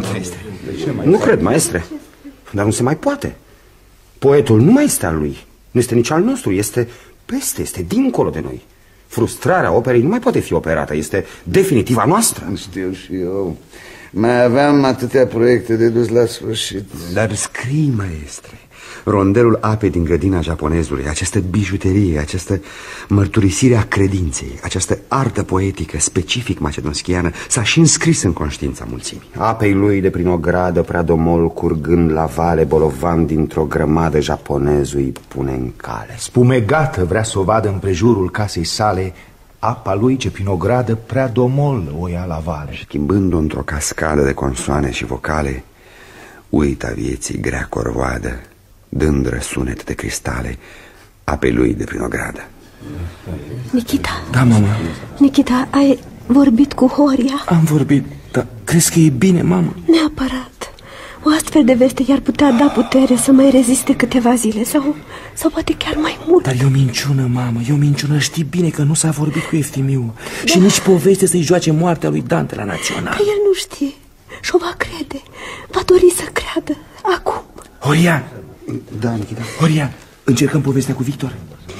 Nu cred, maestre. Dar nu se mai poate. Poetul nu mai este al lui. Nu este nici al nostru. Este peste, este dincolo de noi. Frustrarea operei nu mai poate fi operată. Este definitiva noastră. Știu și eu. Mai aveam atâtea proiecte de dus la sfârșit. Dar scrii, maestre. Rondelul apei din grădina japonezului, această bijuterie, această mărturisire a credinței, această artă poetică specific macedonschiană s-a și înscris în conștiința mulțimii. Apei lui de prin o gradă prea domol, curgând la vale, bolovan dintr-o grămadă, japonezul îi pune în cale. Spumegată vrea să o vadă împrejurul casei sale, apa lui ce prin o gradă prea domol o ia la vale. Schimbând-o într-o cascadă de consoane și vocale, uita vieții grea corvoadă, dând răsunet de cristale apei lui de prin o gradă. Nikita. Da, mamă. Nikita, ai vorbit cu Horia? Am vorbit, dar crezi că e bine, mamă? Neapărat. O astfel de veste i-ar putea da putere să mai reziste câteva zile sau poate chiar mai mult. Dar e o minciună, mamă, e o minciună. Știi bine că nu s-a vorbit cu Eftimiu. Și nici poveste să-i joace moartea lui Dante la Național. Că el nu știe și o va crede. Va dori să creadă acum. Horia. Da, Nikita. Horia, încercăm povestea cu Victor?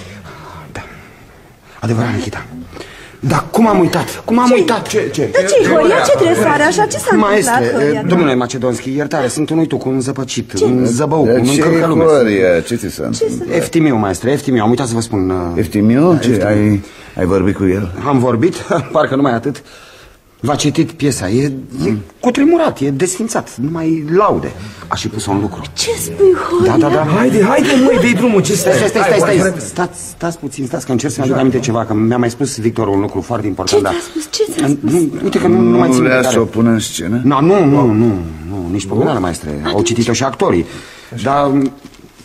Da. Adevărat, Nikita. Dar cum am uitat? Cum am uitat? Ce, Horia? Ce trebuie să are așa? Ce s-a întâmplat, Horia? Domnule Macedonski, iertare, sunt un uituc, un zăpăcit, un zăbăuc, un încărcălume. Horia? Ce ți s-a întâmplat? Eftimiu, maestre, Eftimiu, am uitat să vă spun. Eftimiu? Ce? Ai vorbit cu el? Am vorbit, parcă numai atât. V-a citit piesa, e cutremurat, e desfințat, numai laude. A și pus-o în lucru. Ce spui, Horia? Da. Haide, măi, dă-i drumul, ce stai? Stai. Stați puțin, că încerc să-mi aduc aminte ceva, că mi-a mai spus Victor un lucru foarte important. Ce ți-a spus? Ce ți-a spus? Uite că nu mai țin vrea să o pună în scenă? Nu, nici pomenală, maestre. Au citit-o și actorii. Dar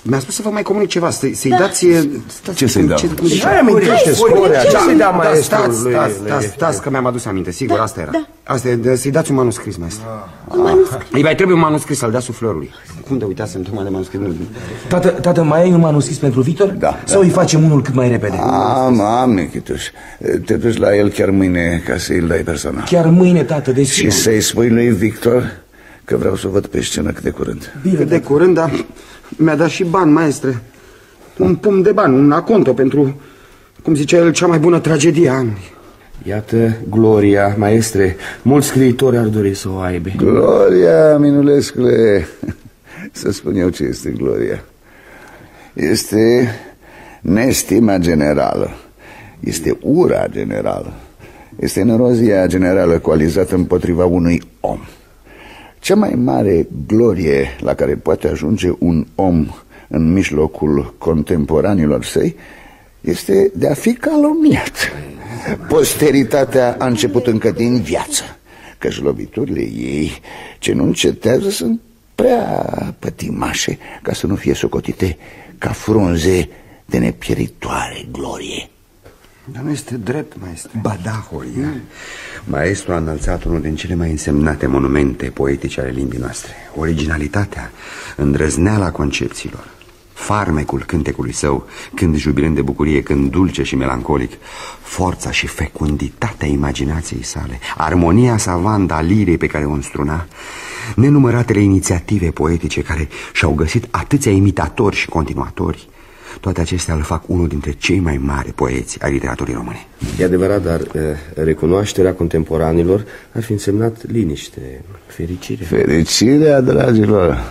Mi-a spus să vă mai comunic ceva, să-i dați... Ce să-i dau? Hai, amintește scorea, ce să-i dea maestrului? Stați, că mi-am adus aminte, sigur, asta era. Asta e, să-i dați un manuscris, maestru. Un manuscris? Îi mai trebuie un manuscris să-l dea suflorului. Cum de uitasem tocmai de manuscris? Tată, mai ai un manuscris pentru Victor? Da. Sau îi facem unul cât mai repede? Am, Nichituș. Te duci la el chiar mâine ca să-i dai personal. Chiar mâine, tată, deci... Și să-i spui lui Victor că vreau să o văd pe scenă cât de curând. Cât de curând, dar mi-a dat și bani, maestre. Un pumn de bani, un aconto pentru, cum zicea el, cea mai bună tragedie a anului. Iată, Gloria, maestre, mulți scriitori ar dori să o aibă. Gloria, minulescule, să spun eu ce este Gloria. Este nestima generală, este ura generală, este nerozia generală coalizată împotriva unui om. Cea mai mare glorie la care poate ajunge un om în mijlocul contemporanilor săi este de a fi calomniat. Posteritatea a început încă din viață, căci loviturile ei ce nu încetează sunt prea pătimașe ca să nu fie socotite ca frunze de nepieritoare glorie. Dar nu este drept, maestru. Ba da, Horia. Maestru a înălțat unul din cele mai însemnate monumente poetice ale limbii noastre. Originalitatea, îndrăzneala concepțiilor, farmecul cântecului său, când jubilând de bucurie, când dulce și melancolic, forța și fecunditatea imaginației sale, armonia savantă a lirei pe care o înstruna, nenumăratele inițiative poetice care și-au găsit atâția imitatori și continuatori, toate acestea îl fac unul dintre cei mai mari poeți ai literaturii române. E adevărat, dar recunoașterea contemporanilor ar fi însemnat liniște, fericire. Fericirea, dragilor,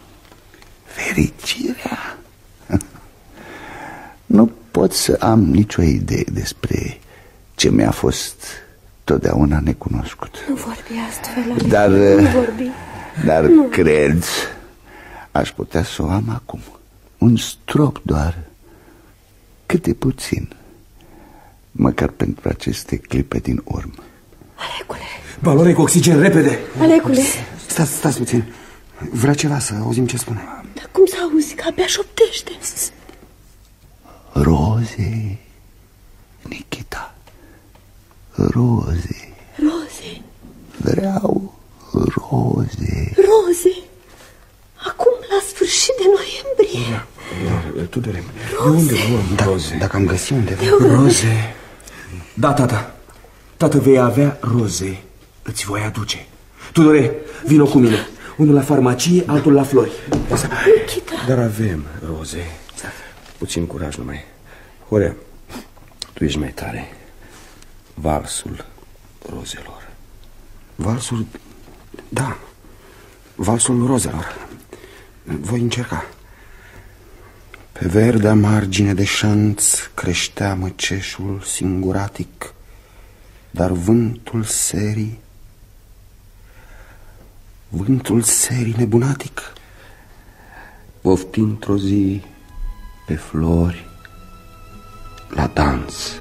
fericirea. Nu pot să am nicio idee despre ce mi-a fost totdeauna necunoscut. Nu vorbi astfel, Dar, nu vorbi. Dar nu. cred, aș putea să o am acum. Un strop doar, cât de puțin, măcar pentru aceste clipe din urmă. Alecule! Balone cu oxigen, repede! Alecule! Stați puțin. Vrea ceva să auzim ce spune. Dar cum să auzi, că abia șoptește? Roze, Nikita, roze. Roze. Vreau roze. Roze. Acum, la sfârșit de noiembrie. Tudore, de unde luăm roze? Dacă am găsit undeva roze. Da, tata. Tată, vei avea roze. Îți voi aduce. Tudore, vino cu mine. Unul la farmacie, altul la flori. Dar avem roze. Puțin curaj numai. Horea, tu ești mai tare. Valsul rozelor. Valsul... Da. Valsul rozelor. Voi încerca. Pe verdea margine de șanț creștea măceșul singuratic, dar vântul serii nebunatic ofti într-o zi pe flori la dans.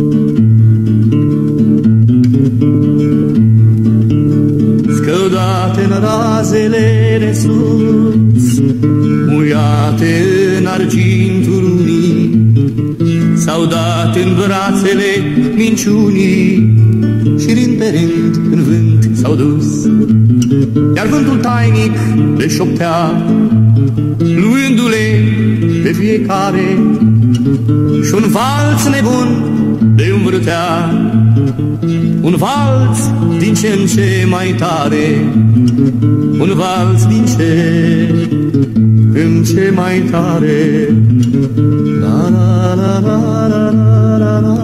Scăldate în razele de sus, muiate în argintul unii, s-au dat în brațele minciunii și rând pe rând în vânt s-au dus. Iar vântul tainic le șoptea, luându-le pe fiecare, și un valț nebun le învârtea, un valț din ce în ce mai tare, un valț din ce în ce mai tare. La la la la la la la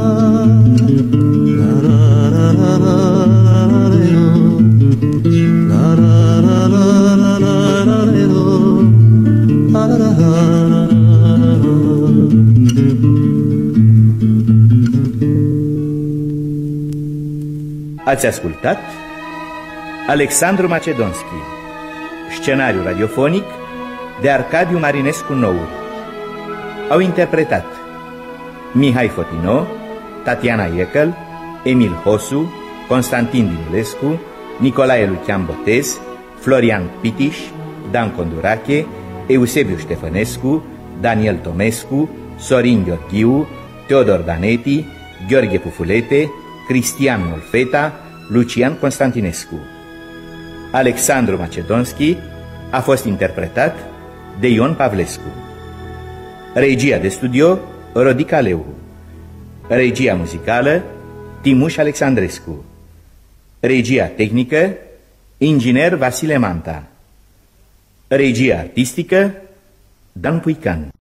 Ați ascultat Alexandru Macedonski, scenariu radiofonic de Arcadiu Marinescu Nouri. Au interpretat Mihai Fotino, Tatiana Iecăl, Emil Hosu, Constantin Dinulescu, Nicolae Lucian Botez, Florian Pitiș, Dan Condurache, Eusebiu Ștefănescu, Daniel Tomescu, Sorin Gheorghiu, Teodor Daneti, Gheorghe Pufulete, Cristian Molfeta, Lucian Constantinescu. Alexandru Macedonski a fost interpretat de Ion Pavlescu. Regia de studio Rodica Leu. Regia muzicală Timuș Alexandrescu. Regia tehnică inginer Vasile Manta. Regia artistică Dan Puican.